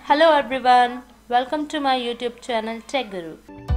Hello everyone, welcome to my YouTube channel Tech Guru.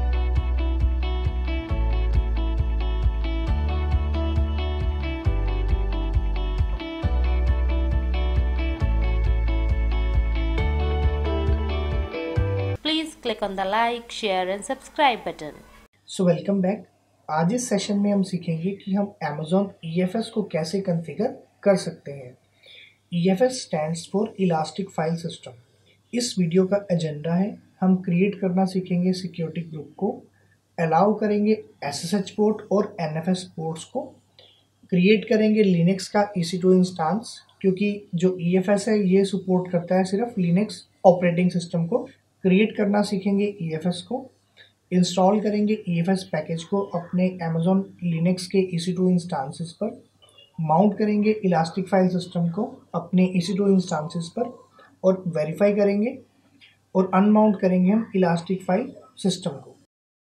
Please click on the like, share and subscribe button. Welcome back. आज इस session में हम सीखेंगे कि हम Amazon EFS को कैसे कॉन्फ़िगर कर सकते हैं। EFS stands for elastic file system. इस वीडियो का एजेंडा है हम क्रिएट करना सीखेंगे सिक्योरिटी ग्रुप को, अलाउ करेंगे SSH पोर्ट और NFS पोर्ट्स को, क्रिएट करेंगे लिनक्स का EC2 इंस्टांस क्योंकि जो EFS है ये सपोर्ट करता है सिर्फ लिनक्स ऑपरेटिंग सिस्टम को। क्रिएट करना सीखेंगे EFS को, इंस्टॉल करेंगे EFS पैकेज को अपने Amazon लिनक्स के EC2 इंस्टांसेस पर, माउंट करेंगे इलास्टिक फाइल सिस्टम को अपने EC2 इंस्टांसेस पर और वेरीफाई करेंगे और अनमाउंट करेंगे हम इलास्टिक फाइल सिस्टम को।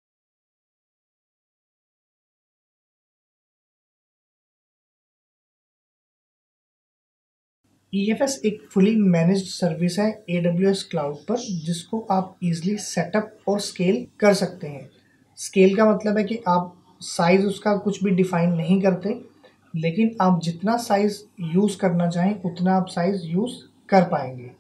EFS एक फुली मैनेज्ड सर्विस है AWS क्लाउड पर जिसको आप इजीली सेटअप और स्केल कर सकते हैं। स्केल का मतलब है कि आप साइज़ उसका कुछ भी डिफाइन नहीं करते, लेकिन आप जितना साइज़ यूज़ करना चाहें उतना आप साइज़ यूज़ कर पाएंगे।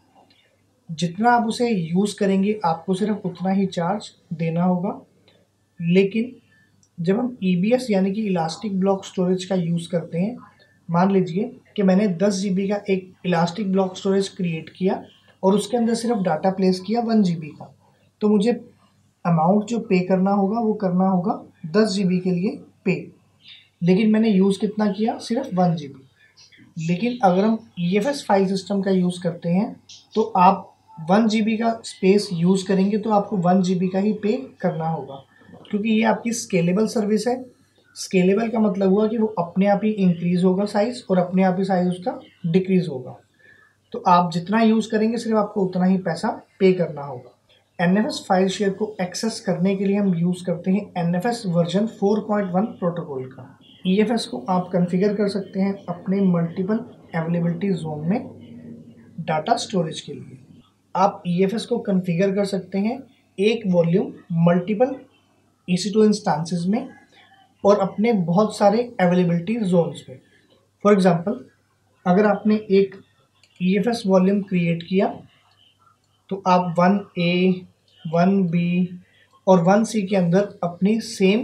जितना आप उसे यूज़ करेंगे आपको सिर्फ उतना ही चार्ज देना होगा। लेकिन जब हम EBS यानी कि इलास्टिक ब्लॉक स्टोरेज का यूज़ करते हैं, मान लीजिए कि मैंने 10 GB का एक इलास्टिक ब्लॉक स्टोरेज क्रिएट किया और उसके अंदर सिर्फ डाटा प्लेस किया 1 GB का, तो मुझे अमाउंट जो पे करना होगा वो करना होगा 10 GB के लिए पे। लेकिन मैंने यूज़ कितना किया? सिर्फ 1 GB। लेकिन अगर हम EFS फाइल सिस्टम का यूज़ करते हैं तो आप 1 GB का स्पेस यूज़ करेंगे तो आपको 1 GB का ही पे करना होगा, क्योंकि ये आपकी स्केलेबल सर्विस है। स्केलेबल का मतलब हुआ कि वो अपने आप ही इंक्रीज़ होगा साइज़ और अपने आप ही साइज़ उसका डिक्रीज़ होगा। तो आप जितना यूज़ करेंगे सिर्फ आपको उतना ही पैसा पे करना होगा। NFS फाइल शेयर को एक्सेस करने के लिए हम यूज़ करते हैं NFS वर्जन 4.1 प्रोटोकॉल का। EFS को आप कॉन्फ़िगर कर सकते हैं अपने मल्टीपल अवेलेबिलिटी जोन में डाटा स्टोरेज के लिए। आप EFS को कॉन्फ़िगर कर सकते हैं एक वॉल्यूम मल्टीपल EC2 इंस्टांसेस में और अपने बहुत सारे अवेलेबिलिटी जोन्स पे। फॉर एग्जांपल, अगर आपने एक EFS वॉल्यूम क्रिएट किया तो आप 1A, 1B और 1C के अंदर अपनी सेम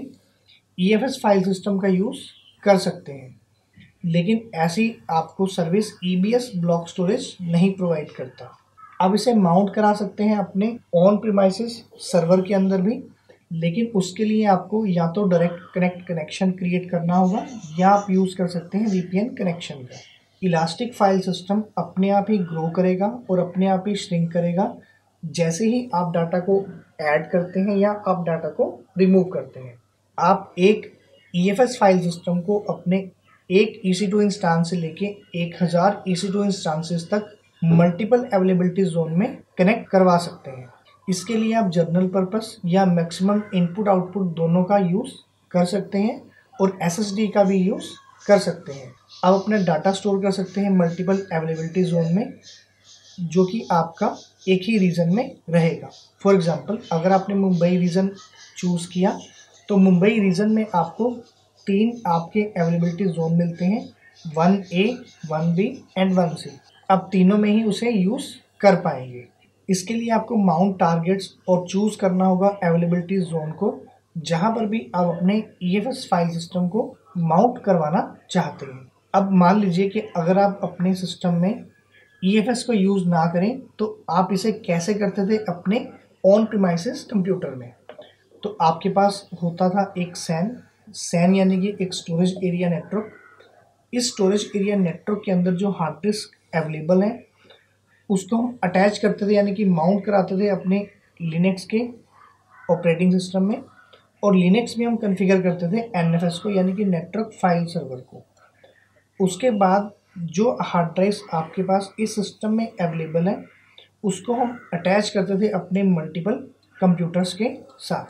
EFS फाइल सिस्टम का यूज़ कर सकते हैं, लेकिन ऐसी आपको सर्विस EBS ब्लॉक स्टोरेज नहीं प्रोवाइड करता। आप इसे माउंट करा सकते हैं अपने ऑन प्रीमाइसेस सर्वर के अंदर भी, लेकिन उसके लिए आपको या तो डायरेक्ट कनेक्शन क्रिएट करना होगा या आप यूज़ कर सकते हैं VPN कनेक्शन का। इलास्टिक फाइल सिस्टम अपने आप ही ग्रो करेगा और अपने आप ही श्रिंक करेगा जैसे ही आप डाटा को ऐड करते हैं या आप डाटा को रिमूव करते हैं। आप एक EFS फाइल सिस्टम को अपने एक EC2 इंस्टांस से लेके 1000 EC2 इंस्टांसेस तक मल्टीपल अवेलेबिलिटी जोन में कनेक्ट करवा सकते हैं। इसके लिए आप जनरल पर्पस या मैक्सिमम इनपुट आउटपुट दोनों का यूज़ कर सकते हैं और SSD का भी यूज़ कर सकते हैं। आप अपना डाटा स्टोर कर सकते हैं मल्टीपल अवेलेबिलिटी जोन में, जो कि आपका एक ही रीजन में रहेगा। फॉर एग्जांपल, अगर आपने मुंबई रीजन चूज़ किया तो मुंबई रीजन में आपको 3 आपके अवेलेबिलिटी जोन मिलते हैं, 1A, 1B एंड 1C। आप तीनों में ही उसे यूज़ कर पाएंगे। इसके लिए आपको माउंट टारगेट्स और चूज़ करना होगा अवेलेबिलिटी जोन को जहाँ पर भी आप अपने EFS फाइल सिस्टम को माउंट करवाना चाहते हैं। अब मान लीजिए कि अगर आप अपने सिस्टम में EFS को यूज़ ना करें तो आप इसे कैसे करते थे अपने ऑन प्रीमाइसेस कंप्यूटर में। तो आपके पास होता था एक सैन यानी कि एक स्टोरेज एरिया नेटवर्क। इस स्टोरेज एरिया नेटवर्क के अंदर जो हार्ड डिस्क अवेलेबल है उसको हम अटैच करते थे यानी कि माउंट कराते थे अपने लिनक्स के ऑपरेटिंग सिस्टम में, और लिनक्स में हम कॉन्फ़िगर करते थे NFS को यानी कि नेटवर्क फाइल सर्वर को। उसके बाद जो हार्ड ड्राइव्स आपके पास इस सिस्टम में अवेलेबल है उसको हम अटैच करते थे अपने मल्टीपल कंप्यूटर्स के साथ।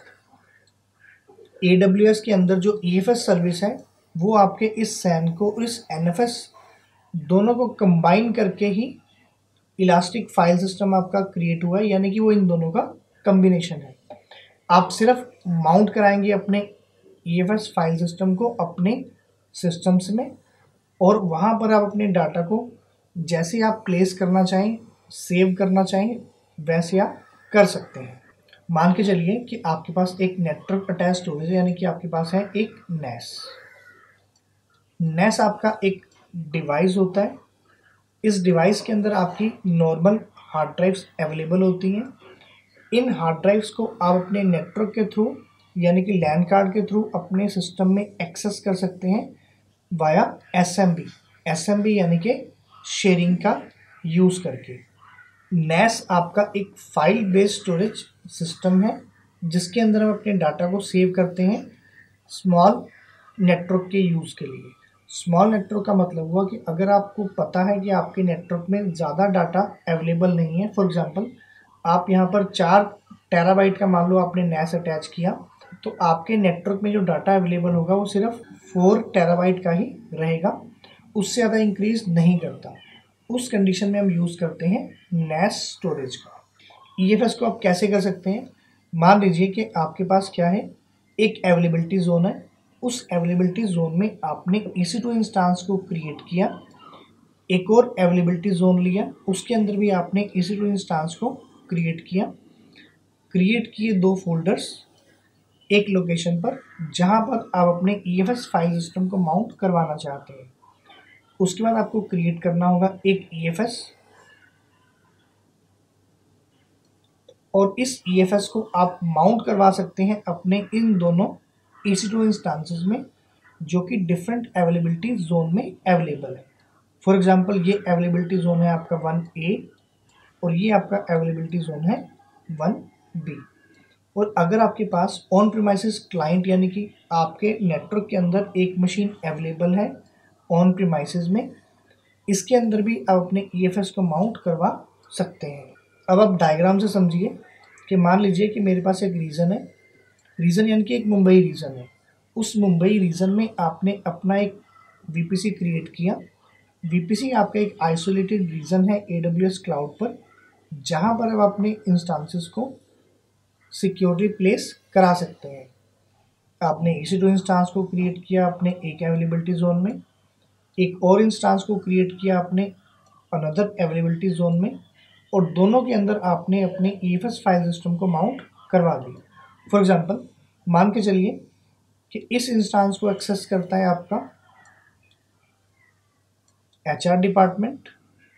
AWS के अंदर जो EFS सर्विस है वो आपके इस सैन को और इस NFS दोनों को कंबाइन करके ही इलास्टिक फाइल सिस्टम आपका क्रिएट हुआ है, यानी कि वो इन दोनों का कम्बिनेशन है। आप सिर्फ माउंट कराएंगे अपने EFS फाइल सिस्टम को अपने सिस्टम्स में, और वहाँ पर आप अपने डाटा को जैसे आप प्लेस करना चाहें, सेव करना चाहें, वैसे आप कर सकते हैं। मान के चलिए कि आपके पास एक नेटवर्क अटैच स्टोरेज है, यानी कि आपके पास है एक NAS। NAS आपका एक डिवाइस होता है। इस डिवाइस के अंदर आपकी नॉर्मल हार्ड ड्राइव्स अवेलेबल होती हैं। इन हार्ड ड्राइव्स को आप अपने नेटवर्क के थ्रू, यानी कि लैन कार्ड के थ्रू अपने सिस्टम में एक्सेस कर सकते हैं वाया SMB यानी कि शेयरिंग का यूज़ करके। NAS आपका एक फाइल बेस्ड स्टोरेज सिस्टम है, जिसके अंदर हम अपने डाटा को सेव करते हैं स्मॉल नेटवर्क के यूज़ के लिए। स्मॉल नेटवर्क का मतलब हुआ कि अगर आपको पता है कि आपके नेटवर्क में ज़्यादा डाटा अवेलेबल नहीं है, फॉर एग्जांपल आप यहाँ पर 4 टेराबाइट का मान लो आपने NAS अटैच किया, तो आपके नेटवर्क में जो डाटा अवेलेबल होगा वो सिर्फ 4 टेराबाइट का ही रहेगा, उससे ज़्यादा इंक्रीज नहीं करता। उस कंडीशन में हम यूज़ करते हैं NAS स्टोरेज का। EFS को आप कैसे कर सकते हैं? मान लीजिए कि आपके पास क्या है, एक अवेलेबिलिटी जोन है। उस अवेलेबिलिटी जोन में आपने EC2 इंस्टांस को क्रिएट किया, एक और अवेलेबिलिटी जोन लिया, उसके अंदर भी आपने EC2 इंस्टांस को क्रिएट किया। क्रिएट किए 2 फोल्डर्स एक लोकेशन पर, जहां पर आप अपने EFS फाइल सिस्टम को माउंट करवाना चाहते हैं। उसके बाद आपको क्रिएट करना होगा एक EFS, और इस EFS को आप माउंट करवा सकते हैं अपने इन दोनों EC2 इंस्टांसेस में, जो कि डिफरेंट अवेलेबिलिटी जोन में अवेलेबल है। फॉर एग्जांपल ये अवेलेबिलिटी जोन है आपका 1A, और ये आपका अवेलेबिलिटी जोन है 1B। और अगर आपके पास ऑन प्रीमाइसेस क्लाइंट, यानी कि आपके नेटवर्क के अंदर एक मशीन अवेलेबल है ऑन प्रीमाइसेस में, इसके अंदर भी आप अपने EFS को माउंट करवा सकते हैं। अब आप डायग्राम से समझिए कि मान लीजिए कि मेरे पास एक रीजन है, रीजन यानी कि एक मुंबई रीजन है। उस मुंबई रीजन में आपने अपना एक VPC क्रिएट किया। VPC आपका एक आइसोलेटेड रीजन है AWS क्लाउड पर, जहां पर आप अपने इंस्टांसेस को सिक्योरिटी प्लेस करा सकते हैं। आपने EC2 इंस्टांस को क्रिएट किया अपने एक अवेलेबिलिटी जोन में, एक और इंस्टांस को क्रिएट किया अपने अनदर अवेलेबिलिटी जोन में, और दोनों के अंदर आपने अपने EFS फाइल सिस्टम को माउंट करवा दिया। फॉर एग्जांपल मान के चलिए कि इस इंस्टांस को एक्सेस करता है आपका HR डिपार्टमेंट,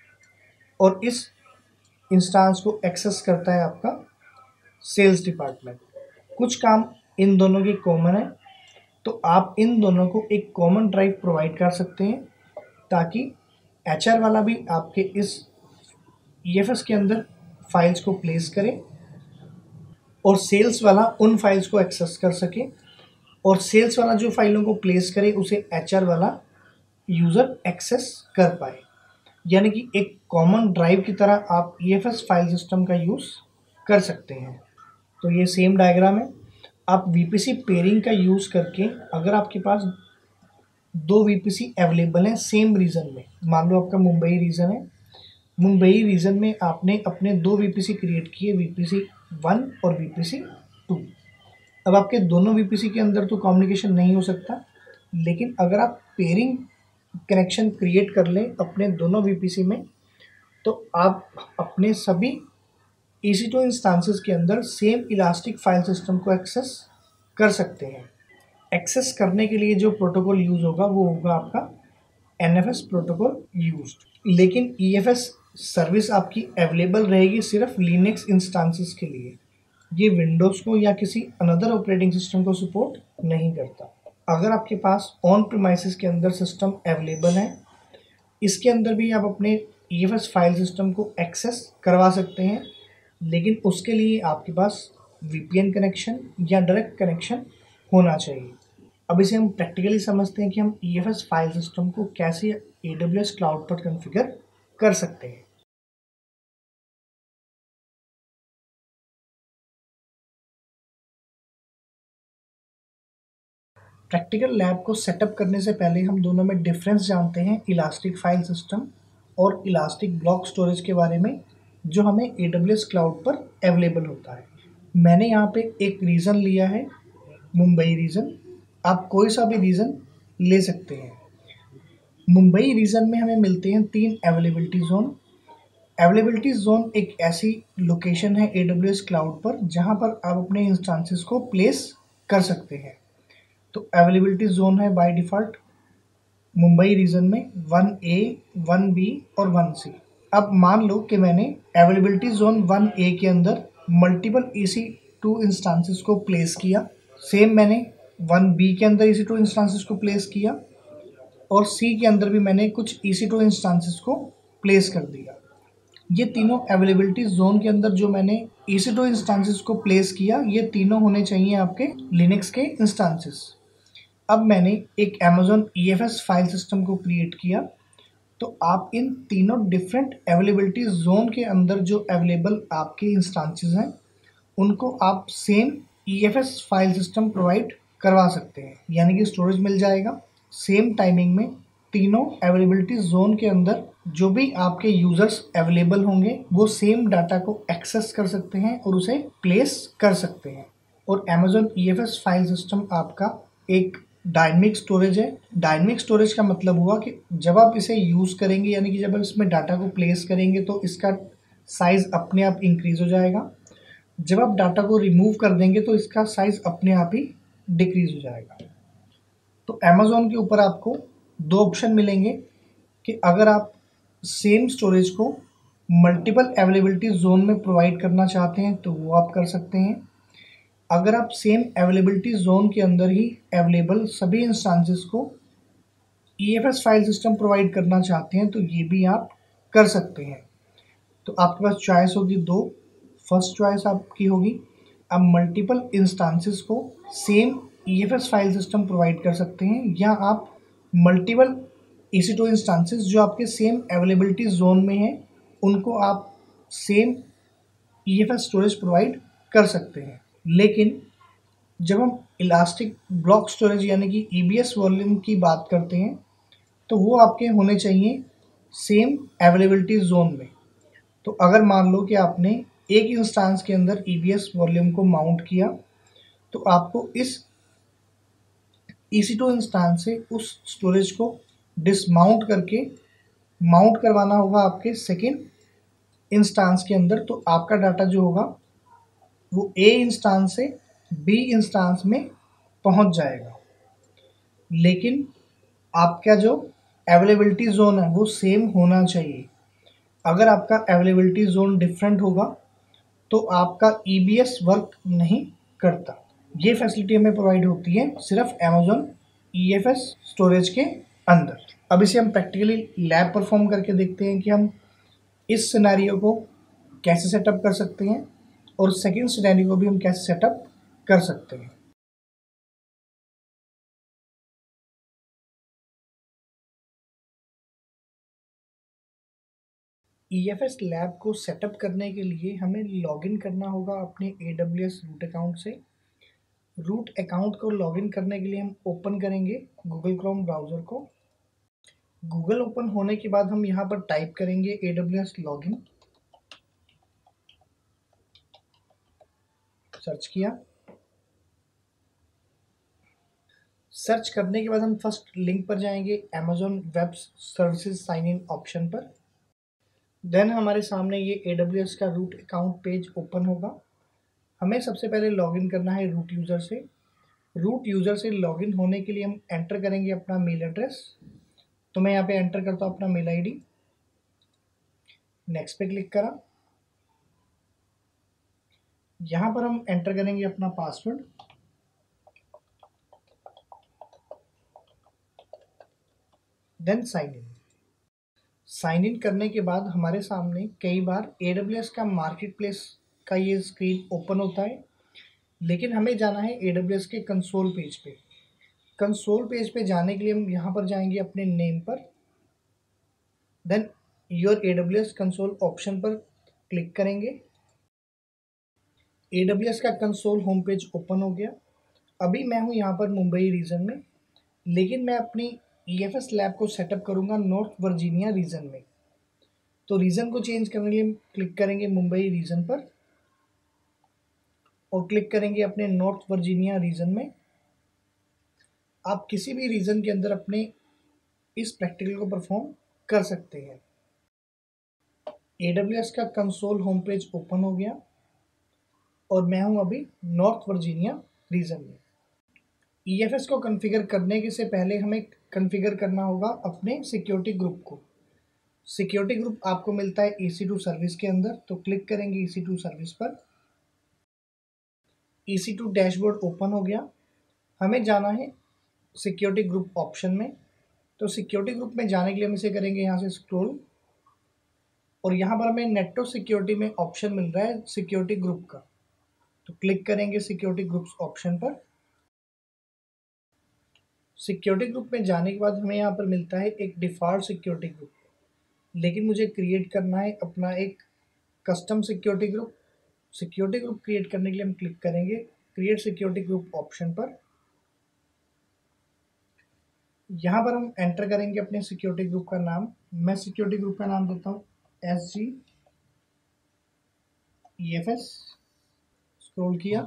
और इस इंस्टांस को एक्सेस करता है आपका सेल्स डिपार्टमेंट। कुछ काम इन दोनों के कॉमन है, तो आप इन दोनों को एक कॉमन ड्राइव प्रोवाइड कर सकते हैं, ताकि HR वाला भी आपके इस EFS के अंदर फाइल्स को प्लेस करे, और सेल्स वाला उन फाइल्स को एक्सेस कर सके, और सेल्स वाला जो फाइलों को प्लेस करे उसे HR वाला यूज़र एक्सेस कर पाए। यानी कि एक कॉमन ड्राइव की तरह आप EFS फाइल सिस्टम का यूज़ कर सकते हैं। तो ये सेम डायग्राम है। आप VPC पेयरिंग का यूज़ करके, अगर आपके पास 2 VPC अवेलेबल हैं सेम रीजन में, मान लो आपका मुंबई रीजन है, मुंबई रीजन में आपने अपने 2 VPC क्रिएट किए, VPC 1 और VPC 2। अब आपके दोनों VPC के अंदर तो कम्युनिकेशन नहीं हो सकता, लेकिन अगर आप पेयरिंग कनेक्शन क्रिएट कर लें अपने दोनों VPC में, तो आप अपने सभी EC2 इंस्टांसेस के अंदर सेम इलास्टिक फाइल सिस्टम को एक्सेस कर सकते हैं। एक्सेस करने के लिए जो प्रोटोकॉल यूज़ होगा वो होगा आपका NFS प्रोटोकॉल यूज्ड। लेकिन EFS सर्विस आपकी अवेलेबल रहेगी सिर्फ लिनक्स इंस्टांसेस के लिए। ये विंडोज़ को या किसी अनदर ऑपरेटिंग सिस्टम को सपोर्ट नहीं करता। अगर आपके पास ऑन प्रीमाइसेस के अंदर सिस्टम अवेलेबल है, इसके अंदर भी आप अपने EFS फाइल सिस्टम को एक्सेस करवा सकते हैं, लेकिन उसके लिए आपके पास VPN कनेक्शन या डायरेक्ट कनेक्शन होना चाहिए। अब इसे हम प्रैक्टिकली समझते हैं कि हम EFS फाइल सिस्टम को कैसे AWS क्लाउड पर कॉन्फ़िगर कर सकते हैं। प्रैक्टिकल लैब को सेटअप करने से पहले हम दोनों में डिफरेंस जानते हैं, इलास्टिक फाइल सिस्टम और इलास्टिक ब्लॉक स्टोरेज के बारे में जो हमें AWS क्लाउड पर अवेलेबल होता है। मैंने यहाँ पे एक रीज़न लिया है, मुंबई रीजन। आप कोई सा भी रीजन ले सकते हैं। मुंबई रीजन में हमें मिलते हैं 3 अवेलेबिलिटी जोन। अवेलेबिलिटी जोन एक ऐसी लोकेशन है AWS क्लाउड पर जहां पर आप अपने इंस्टांसेस को प्लेस कर सकते हैं। तो अवेलेबिलिटी जोन है बाय डिफ़ॉल्ट मुंबई रीजन में 1A, 1B और 1C। अब मान लो कि मैंने अवेलेबिलिटी जोन 1A के अंदर मल्टीपल EC2 इंस्टांसेस को प्लेस किया। सेम मैंने 1B के अंदर EC2 इंस्टांसेस को प्लेस किया और C के अंदर भी मैंने कुछ EC2 इंस्टांसेस को प्लेस कर दिया। ये तीनों अवेलेबिलिटी जोन के अंदर जो मैंने EC2 इंस्टांसेस को प्लेस किया, ये तीनों होने चाहिए आपके लिनक्स के इंस्टांसेस। अब मैंने एक Amazon EFS फाइल सिस्टम को क्रिएट किया, तो आप इन तीनों डिफरेंट अवेलेबिलिटी जोन के अंदर जो अवेलेबल आपके इंस्टांसेस हैं उनको आप same EFS file system provide करवा सकते हैं, यानी कि स्टोरेज मिल जाएगा। सेम टाइमिंग में तीनों अवेलेबिलिटी जोन के अंदर जो भी आपके यूजर्स अवेलेबल होंगे वो सेम डाटा को एक्सेस कर सकते हैं और उसे प्लेस कर सकते हैं। और Amazon EFS फाइल सिस्टम आपका एक डायनेमिक स्टोरेज है। डायनेमिक स्टोरेज का मतलब हुआ कि जब आप इसे यूज़ करेंगे, यानी कि जब आप इसमें डाटा को प्लेस करेंगे तो इसका साइज़ अपने आप इंक्रीज़ हो जाएगा। जब आप डाटा को रिमूव कर देंगे तो इसका साइज़ अपने आप ही डिक्रीज़ हो जाएगा। तो अमेज़ॉन के ऊपर आपको 2 ऑप्शन मिलेंगे कि अगर आप सेम स्टोरेज को मल्टीपल अवेलेबिलिटी जोन में प्रोवाइड करना चाहते हैं तो वो आप कर सकते हैं। अगर आप सेम अवेलेबिलिटी जोन के अंदर ही अवेलेबल सभी इंस्टांसेस को EFS फाइल सिस्टम प्रोवाइड करना चाहते हैं तो ये भी आप कर सकते हैं। तो आपके पास चॉइस होगी 2। फर्स्ट चॉइस आपकी होगी आप मल्टीपल इंस्टांसेस को same EFS file system provide कर सकते हैं, या आप मल्टीपल EC2 इंस्टांसेस जो आपके सेम अवेलेबिलिटी जोन में हैं उनको आप सेम EFS स्टोरेज प्रोवाइड कर सकते हैं। लेकिन जब हम इलास्टिक ब्लॉक स्टोरेज यानी कि EBS वॉल्यूम की बात करते हैं तो वो आपके होने चाहिए सेम अवेलेबिलिटी जोन में। तो अगर मान लो कि आपने एक इंस्टांस के अंदर EBS वॉल्यूम को माउंट किया तो आपको इस EC2 इंस्टांस से उस स्टोरेज को डिसमाउंट करके माउंट करवाना होगा आपके सेकेंड इंस्टांस के अंदर। तो आपका डाटा जो होगा वो A इंस्टांस से B इंस्टांस में पहुंच जाएगा, लेकिन आपका जो अवेलेबिलिटी जोन है वो सेम होना चाहिए। अगर आपका अवेलेबिलिटी जोन डिफरेंट होगा तो आपका EBS वर्क नहीं करता। ये फैसिलिटी हमें प्रोवाइड होती है सिर्फ Amazon EFS स्टोरेज के अंदर। अब इसे हम प्रैक्टिकली लैब परफॉर्म करके देखते हैं कि हम इस सिनेरियो को कैसे सेटअप कर सकते हैं और सेकंड सिनेरियो को भी हम कैसे सेटअप कर सकते हैं। EFS लैब को सेटअप करने के लिए हमें लॉगिन करना होगा अपने AWS रूट अकाउंट से। रूट अकाउंट को लॉगिन करने के लिए हम ओपन करेंगे गूगल क्रोम ब्राउज़र को। गूगल ओपन होने के बाद हम यहाँ पर टाइप करेंगे AWS लॉगिन। सर्च किया। सर्च करने के बाद हम फर्स्ट लिंक पर जाएंगे Amazon web services sign in option पर। देन हमारे सामने ये AWS का रूट अकाउंट पेज ओपन होगा। हमें सबसे पहले लॉगिन करना है रूट यूज़र से। रूट यूज़र से लॉगिन होने के लिए हम एंटर करेंगे अपना मेल एड्रेस। तो मैं यहाँ पे एंटर करता हूँ अपना मेल ID। नेक्स्ट पे क्लिक करा। यहाँ पर हम एंटर करेंगे अपना password. Then sign in. Sign in करने के बाद हमारे सामने कई बार AWS का मार्केट प्लेस का ये स्क्रीन ओपन होता है, लेकिन हमें जाना है AWS के कंसोल पेज पे। कंसोल पेज पे जाने के लिए हम यहाँ पर जाएंगे अपने नेम पर। Then your AWS console option पर क्लिक करेंगे। AWS का कंसोल होम पेज ओपन हो गया। अभी मैं हूँ यहाँ पर मुंबई रीजन में, लेकिन मैं अपनी EFS लैब को सेटअप करूँगा नॉर्थ वर्जीनिया रीजन में। तो रीजन को चेंज करने के लिए क्लिक करेंगे मुंबई रीजन पर और क्लिक करेंगे अपने नॉर्थ वर्जीनिया रीजन में। आप किसी भी रीजन के अंदर अपने इस प्रैक्टिकल को परफॉर्म कर सकते हैं। AWS का कंसोल होम पेज ओपन हो गया और मैं हूं अभी नॉर्थ वर्जीनिया रीजन में। EFS को कॉन्फ़िगर करने के से पहले हमें कॉन्फ़िगर करना होगा अपने सिक्योरिटी ग्रुप को। सिक्योरिटी ग्रुप आपको मिलता है EC2 सर्विस के अंदर, तो क्लिक करेंगे EC2 सर्विस पर। EC2 डैशबोर्ड ओपन हो गया। हमें जाना है सिक्योरिटी ग्रुप ऑप्शन में। तो सिक्योरिटी ग्रुप में जाने के लिए हम इसे करेंगे यहाँ से स्क्रॉल और यहाँ पर हमें नेटवर्क सिक्योरिटी में ऑप्शन मिल रहा है सिक्योरिटी ग्रुप का, तो क्लिक करेंगे सिक्योरिटी ग्रुप्स ऑप्शन पर। सिक्योरिटी ग्रुप में जाने के बाद हमें यहाँ पर मिलता है एक डिफ़ॉल्ट सिक्योरिटी ग्रुप, लेकिन मुझे क्रिएट करना है अपना एक custom security group. Security group create करने के लिए हम क्लिक करेंगे क्रिएट सिक्योरिटी ग्रुप ऑप्शन पर। यहाँ पर हम एंटर करेंगे अपने सिक्योरिटी ग्रुप का नाम। मैं सिक्योरिटी ग्रुप का नाम देता हूँ SG EFS। स्क्रॉल किया।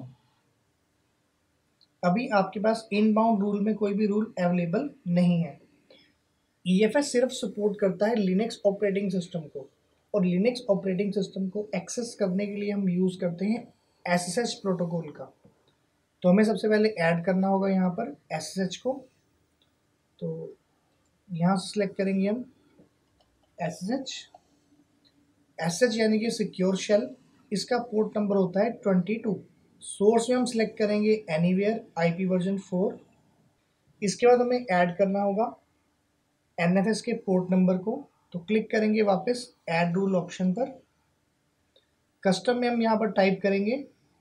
अभी आपके पास इनबाउंड रूल में कोई भी रूल अवेलेबल नहीं है। EFS सिर्फ सपोर्ट करता है लिनक्स ऑपरेटिंग सिस्टम को, और लिनक्स ऑपरेटिंग सिस्टम को एक्सेस करने के लिए हम यूज़ करते हैं SSH प्रोटोकॉल का। तो हमें सबसे पहले ऐड करना होगा यहाँ पर SSH को। तो यहाँ से सिलेक्ट करेंगे हम SSH यानी कि सिक्योर शेल। इसका पोर्ट नंबर होता है 22। सोर्स में हम सिलेक्ट करेंगे एनीवेयर IP वर्जन 4। इसके बाद हमें ऐड करना होगा NFS के पोर्ट नंबर को, तो क्लिक करेंगे वापस ऐड रूल ऑप्शन पर। कस्टम में हम यहाँ पर टाइप करेंगे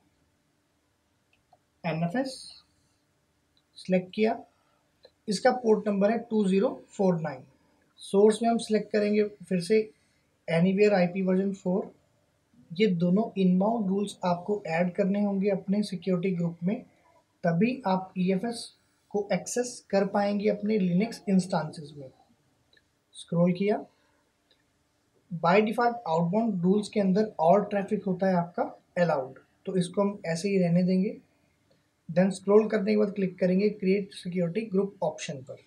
NFS, सिलेक्ट किया। इसका पोर्ट नंबर है 2049। सोर्स में हम सिलेक्ट करेंगे फिर से एनीवेयर IP वर्जन 4। ये दोनों इनबाउंड रूल्स आपको ऐड करने होंगे अपने सिक्योरिटी ग्रुप में, तभी आप EFS को एक्सेस कर पाएंगे अपने लिनक्स इंस्टांसेस में। स्क्रॉल किया। बाय डिफ़ॉल्ट आउटबाउंड रूल्स के अंदर और ट्रैफिक होता है आपका अलाउड, तो इसको हम ऐसे ही रहने देंगे। देन स्क्रॉल करने के बाद क्लिक करेंगे क्रिएट सिक्योरिटी ग्रुप ऑप्शन पर।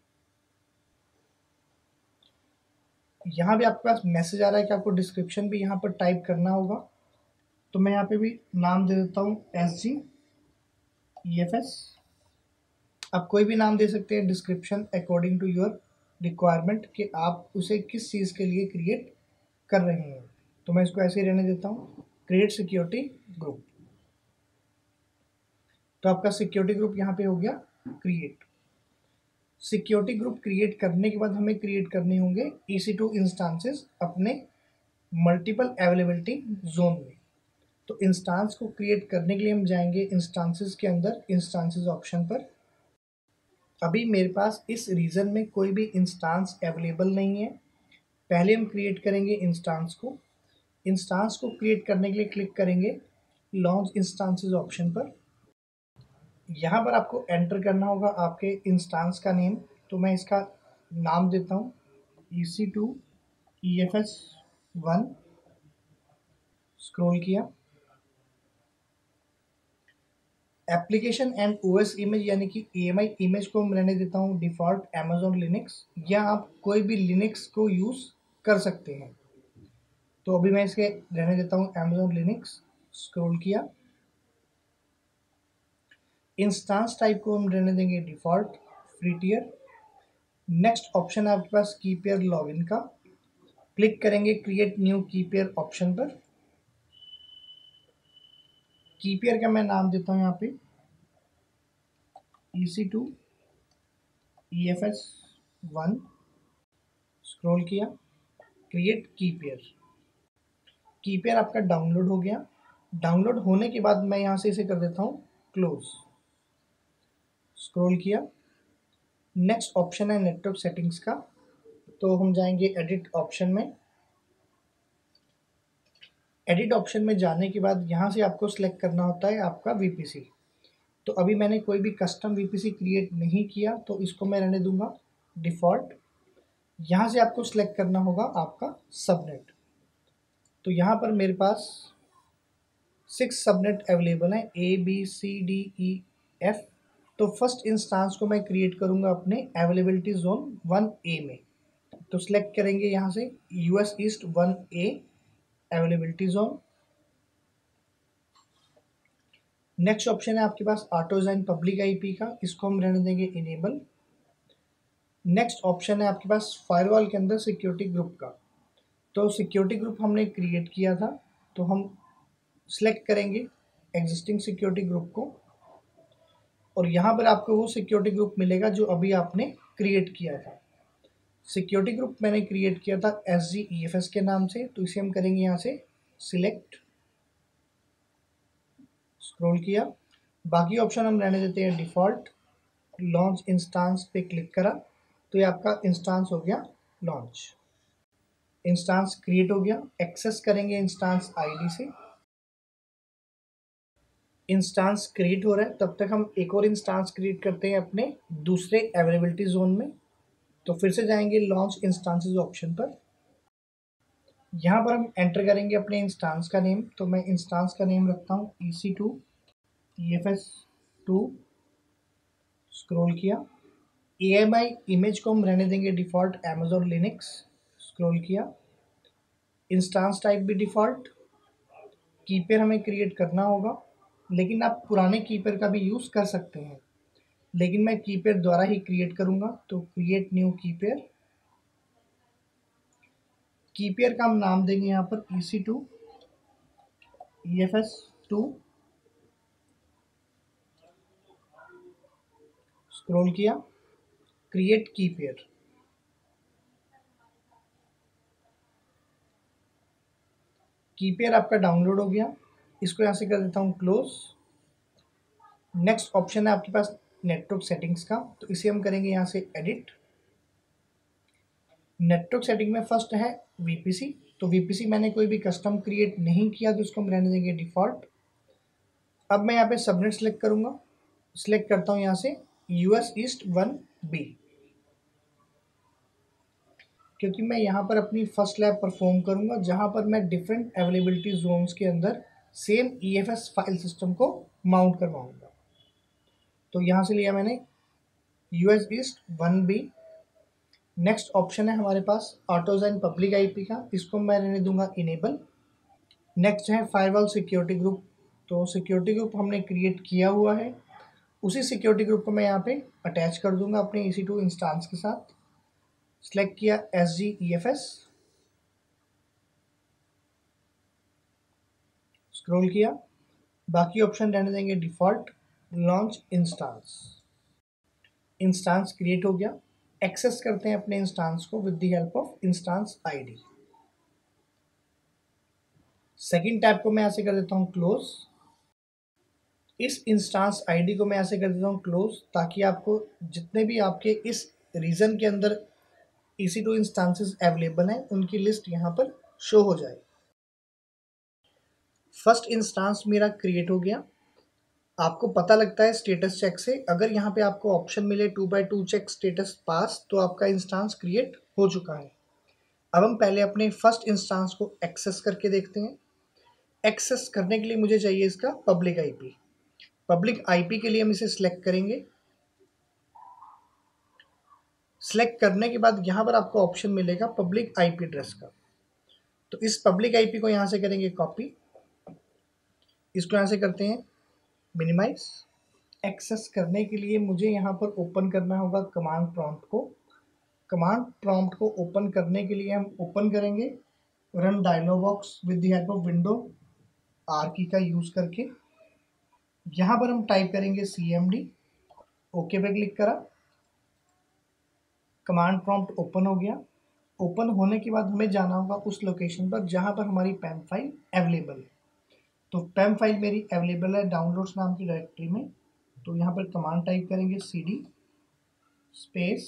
यहाँ भी आपके पास मैसेज आ रहा है कि आपको डिस्क्रिप्शन भी यहाँ पर टाइप करना होगा, तो मैं यहाँ पे भी नाम दे देता हूँ SG EFS। आप कोई भी नाम दे सकते हैं description according to your requirement कि आप उसे किस चीज़ के लिए क्रिएट कर रहे हैं। तो मैं इसको ऐसे ही रहने देता हूँ क्रिएट सिक्योरिटी ग्रुप। तो आपका सिक्योरिटी ग्रुप यहाँ पे हो गया क्रिएट। सिक्योरिटी ग्रुप क्रिएट करने के बाद हमें क्रिएट करने होंगे EC2 इंस्टांसेस अपने मल्टीपल अवेलेबिलिटी जोन में। तो इंस्टांस को क्रिएट करने के लिए हम जाएंगे इंस्टांसेस के अंदर इंस्टांसेस ऑप्शन पर। अभी मेरे पास इस रीजन में कोई भी इंस्टांस अवेलेबल नहीं है। पहले हम क्रिएट करेंगे इंस्टांस को। इंस्टांस को क्रिएट करने के लिए क्लिक करेंगे लॉन्च इंस्टांसेस ऑप्शन पर। यहाँ पर आपको एंटर करना होगा आपके इंस्टांस का नेम, तो मैं इसका नाम देता हूँ EC2 EFS 1। स्क्रॉल किया। एप्लीकेशन एंड OS इमेज यानी कि AMI इमेज को मैं रहने देता हूँ डिफ़ॉल्ट Amazon लिनक्स, या आप कोई भी लिनक्स को यूज़ कर सकते हैं। तो अभी मैं इसके रहने देता हूँ Amazon लिनक्स। स्क्रॉल किया। इंस्टांस टाइप को हम रहने देंगे default free tier. Next option है आपके पास की पेयर लॉगिन का। क्लिक करेंगे create new key pair option पर। की पेयर का मैं नाम देता हूँ यहाँ पे EC2 EFS 1। स्क्रॉल किया। क्रिएट की पेयर आपका डाउनलोड हो गया। डाउनलोड होने के बाद मैं यहाँ से इसे कर देता हूँ क्लोज। स्क्रॉल किया। नेक्स्ट ऑप्शन है नेटवर्क सेटिंग्स का, तो हम जाएंगे एडिट ऑप्शन में। एडिट ऑप्शन में जाने के बाद यहाँ से आपको सिलेक्ट करना होता है आपका VPC। तो अभी मैंने कोई भी कस्टम VPC क्रिएट नहीं किया, तो इसको मैं रहने दूंगा डिफ़ॉल्ट। यहाँ से आपको सिलेक्ट करना होगा आपका सबनेट। तो यहाँ पर मेरे पास 6 सबनेट अवेलेबल हैं, ABCDEF। तो फर्स्ट इंस्टांस को मैं क्रिएट करूँगा अपने अवेलेबिलिटी जोन 1A में। तो सिलेक्ट करेंगे यहाँ से US east 1A availability zone. Next option है आपके पास ऑटो डिजाइन पब्लिक आईपी का, इसको हम रहने देंगे इनेबल। नेक्स्ट ऑप्शन है आपके पास फायरवॉल के अंदर सिक्योरिटी ग्रुप का। तो सिक्योरिटी ग्रुप हमने क्रिएट किया था, तो हम सिलेक्ट करेंगे एग्जिस्टिंग सिक्योरिटी ग्रुप को, और यहाँ पर आपको वो सिक्योरिटी ग्रुप मिलेगा जो अभी आपने क्रिएट किया था। सिक्योरिटी ग्रुप मैंने क्रिएट किया था SGEFS के नाम से, तो इसे हम करेंगे यहाँ से सिलेक्ट, स्क्रॉल किया, बाकी ऑप्शन हम रहने देते हैं डिफ़ॉल्ट। लॉन्च इंस्टांस पे क्लिक करा तो ये आपका इंस्टांस हो गया लॉन्च। इंस्टांस क्रिएट हो गया, एक्सेस करेंगे इंस्टांस आईडी से। इंस्टांस क्रिएट हो रहा है, तब तक हम एक और इंस्टांस क्रिएट करते हैं अपने दूसरे अवेलेबिलिटी जोन में। तो फिर से जाएंगे लॉन्च इंस्टांसेस ऑप्शन पर, यहाँ पर हम एंटर करेंगे अपने इंस्टांस का नेम। तो मैं इंस्टांस का नेम रखता हूँ EC2 EFS2, स्क्रॉल किया। AMI इमेज को हम रहने देंगे डिफ़ॉल्ट Amazon लिनक्स, स्क्रॉल किया। इंस्टांस टाइप भी डिफ़ॉल्ट। कीपेयर हमें क्रिएट करना होगा, लेकिन आप पुराने कीपेयर का भी यूज़ कर सकते हैं, लेकिन मैं कीपेयर द्वारा ही क्रिएट करूँगा। तो क्रिएट न्यू कीपेयर, कीपेयर का हम नाम देंगे यहाँ पर EC2 EFS2, स्क्रॉल किया, क्रिएट कीपेयर। कीपेयर आपका डाउनलोड हो गया, इसको यहाँ से कर देता हूँ क्लोज। नेक्स्ट ऑप्शन है आपके पास नेटवर्क सेटिंग्स का, तो इसे हम करेंगे यहाँ से एडिट। नेटवर्क सेटिंग में फर्स्ट है VPC, तो VPC मैंने कोई भी कस्टम क्रिएट नहीं किया, तो इसको हम रहने देंगे डिफ़ॉल्ट। अब मैं यहाँ पे सबनेट सेलेक्ट करूँगा, सिलेक्ट करता हूँ यहाँ से US ईस्ट 1B, क्योंकि मैं यहाँ पर अपनी फर्स्ट लैब परफॉर्म करूँगा, जहाँ पर मैं डिफरेंट अवेलेबिलिटी जोन्स के अंदर सेम EFS फाइल सिस्टम को माउंट करवाऊँगा। तो यहाँ से लिया मैंने US east 1B। Next option है हमारे पास ऑटो डिजाइन पब्लिक आईपी का, इसको मैं रहने दूंगा इनेबल। नेक्स्ट है फायरवॉल सिक्योरिटी ग्रुप, तो सिक्योरिटी ग्रुप हमने क्रिएट किया हुआ है, उसी सिक्योरिटी ग्रुप को मैं यहाँ पे अटैच कर दूंगा अपने EC2 इंस्टांस के साथ। सिलेक्ट किया SGEFS, स्क्रॉल किया, बाकी ऑप्शन रहने देंगे default. Launch instance, instance create हो गया। एक्सेस करते हैं अपने इंस्टांस को with the help of instance ID. Second tab को मैं ऐसे कर देता हूँ क्लोज। इस इंस्टांस आईडी को मैं ऐसे कर देता हूँ क्लोज, ताकि आपको जितने भी आपके इस रीजन के अंदर EC2 इंस्टांसेस अवेलेबल हैं उनकी लिस्ट यहाँ पर शो हो जाए। फर्स्ट इंस्टांस मेरा क्रिएट हो गया। आपको पता लगता है स्टेटस चेक से, अगर यहाँ पे आपको ऑप्शन मिले 2x2 चेक स्टेटस पास, तो आपका इंस्टांस क्रिएट हो चुका है। अब हम पहले अपने फर्स्ट इंस्टांस को एक्सेस करके देखते हैं। एक्सेस करने के लिए मुझे चाहिए इसका पब्लिक आईपी। पब्लिक आईपी के लिए हम इसे सिलेक्ट करेंगे। सिलेक्ट करने के बाद यहाँ पर आपको ऑप्शन मिलेगा पब्लिक आईपी एड्रेस का, तो इस पब्लिक आईपी को यहाँ से करेंगे कॉपी, इसको यहाँ से करते हैं मिनिमाइज। एक्सेस करने के लिए मुझे यहाँ पर ओपन करना होगा कमांड प्रॉम्प्ट को। कमांड प्रॉम्प्ट को ओपन करने के लिए हम ओपन करेंगे run dialog box with the help of window R key का यूज़ करके। यहाँ पर हम टाइप करेंगे CMD, ओके पे क्लिक करा, कमांड प्रॉम्प्ट ओपन हो गया। ओपन होने के बाद हमें जाना होगा उस लोकेशन पर जहाँ पर हमारी पैम फाइल अवेलेबल है। तो पैम फाइल मेरी अवेलेबल है डाउनलोड्स नाम की डायरेक्टरी में। तो यहाँ पर कमांड टाइप करेंगे CD स्पेस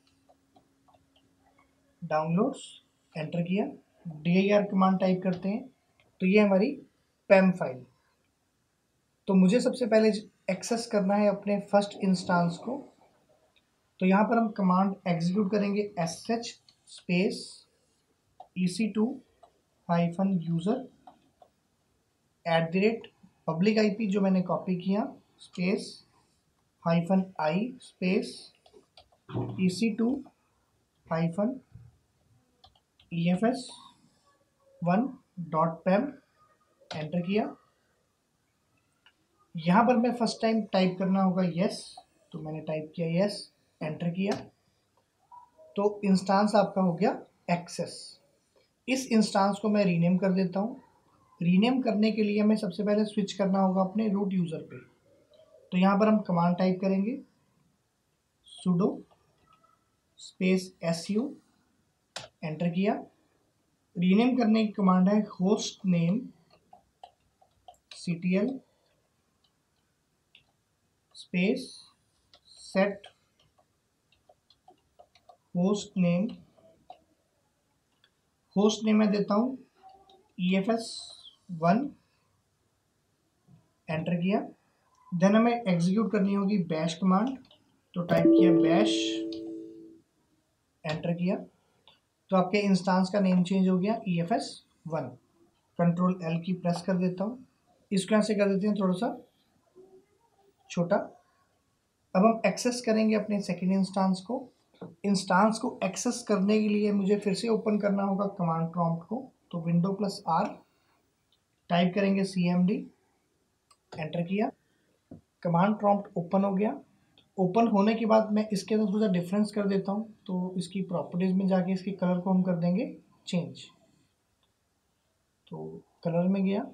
डाउनलोड्स, एंटर किया, dir कमांड टाइप करते हैं, तो ये हमारी पैम फाइल। तो मुझे सबसे पहले एक्सेस करना है अपने फर्स्ट इंस्टांस को, तो यहाँ पर हम कमांड एग्जीक्यूट करेंगे SH space EC2 hyphen user at the rate public IP जो मैंने कॉपी किया space hyphen I space EC2 hyphen EFS1 dot pem enter किया। यहाँ पर मैं फर्स्ट टाइम टाइप करना होगा यस, तो मैंने टाइप किया यस, एंटर किया, तो इंस्टांस आपका हो गया एक्सेस। इस इंस्टांस को मैं रीनेम कर देता हूँ। रीनेम करने के लिए हमें सबसे पहले स्विच करना होगा अपने रूट यूज़र पे। तो यहाँ पर हम कमांड टाइप करेंगे sudo स्पेस su, एंटर किया। रीनेम करने की कमांड है host name ctl space set host name मैं देता हूँ EFS1, एंटर किया। देन हमें एग्जीक्यूट करनी होगी बैश कमांड, तो टाइप किया बैश, एंटर किया, तो आपके इंस्टांस का नेम चेंज हो गया EFS1। कंट्रोल L की प्रेस कर देता हूँ। इसको ऐसे कर देते हैं थोड़ा सा छोटा। अब हम एक्सेस करेंगे अपने सेकेंड इंस्टांस को। इंस्टांस को एक्सेस करने के लिए मुझे फिर से ओपन करना होगा कमांड प्रॉम्प्ट को, तो विंडो प्लस R, टाइप करेंगे CMD, एंटर किया। कमांड प्रॉम्प्ट ओपन हो गया। ओपन होने के बाद मैं इसके अंदर थोड़ा डिफरेंस कर देता हूँ, तो इसकी प्रॉपर्टीज़ में जाके इसके कलर को हम कर देंगे चेंज। तो कलर में गया,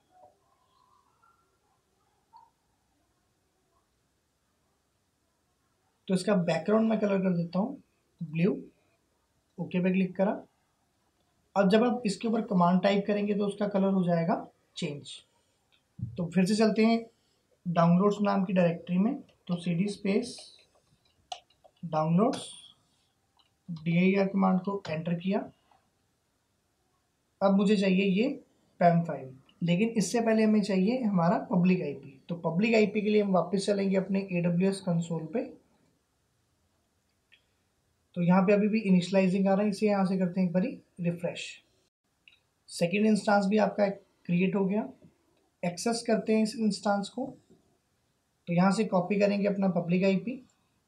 तो इसका बैकग्राउंड में कलर कर देता हूँ ब्लू, ओके पे क्लिक करा। अब जब आप इसके ऊपर कमांड टाइप करेंगे तो उसका कलर हो जाएगा चेंज। तो फिर से चलते हैं डाउनलोड्स नाम की डायरेक्टरी में, तो CD space downloads dir command को एंटर किया। अब मुझे चाहिए ये पैम फाइल, लेकिन इससे पहले हमें चाहिए हमारा पब्लिक IP। तो पब्लिक IP के लिए हम वापस चलेंगे अपने AWS कंसोल पे। तो यहाँ पे अभी भी इनिशियलाइजिंग आ रहा है, इसे यहाँ से करते हैं एक बारी रिफ्रेश। सेकेंड इंस्टांस भी आपका क्रिएट हो गया। एक्सेस करते हैं इस इंस्टांस को, तो यहाँ से कॉपी करेंगे अपना पब्लिक IP,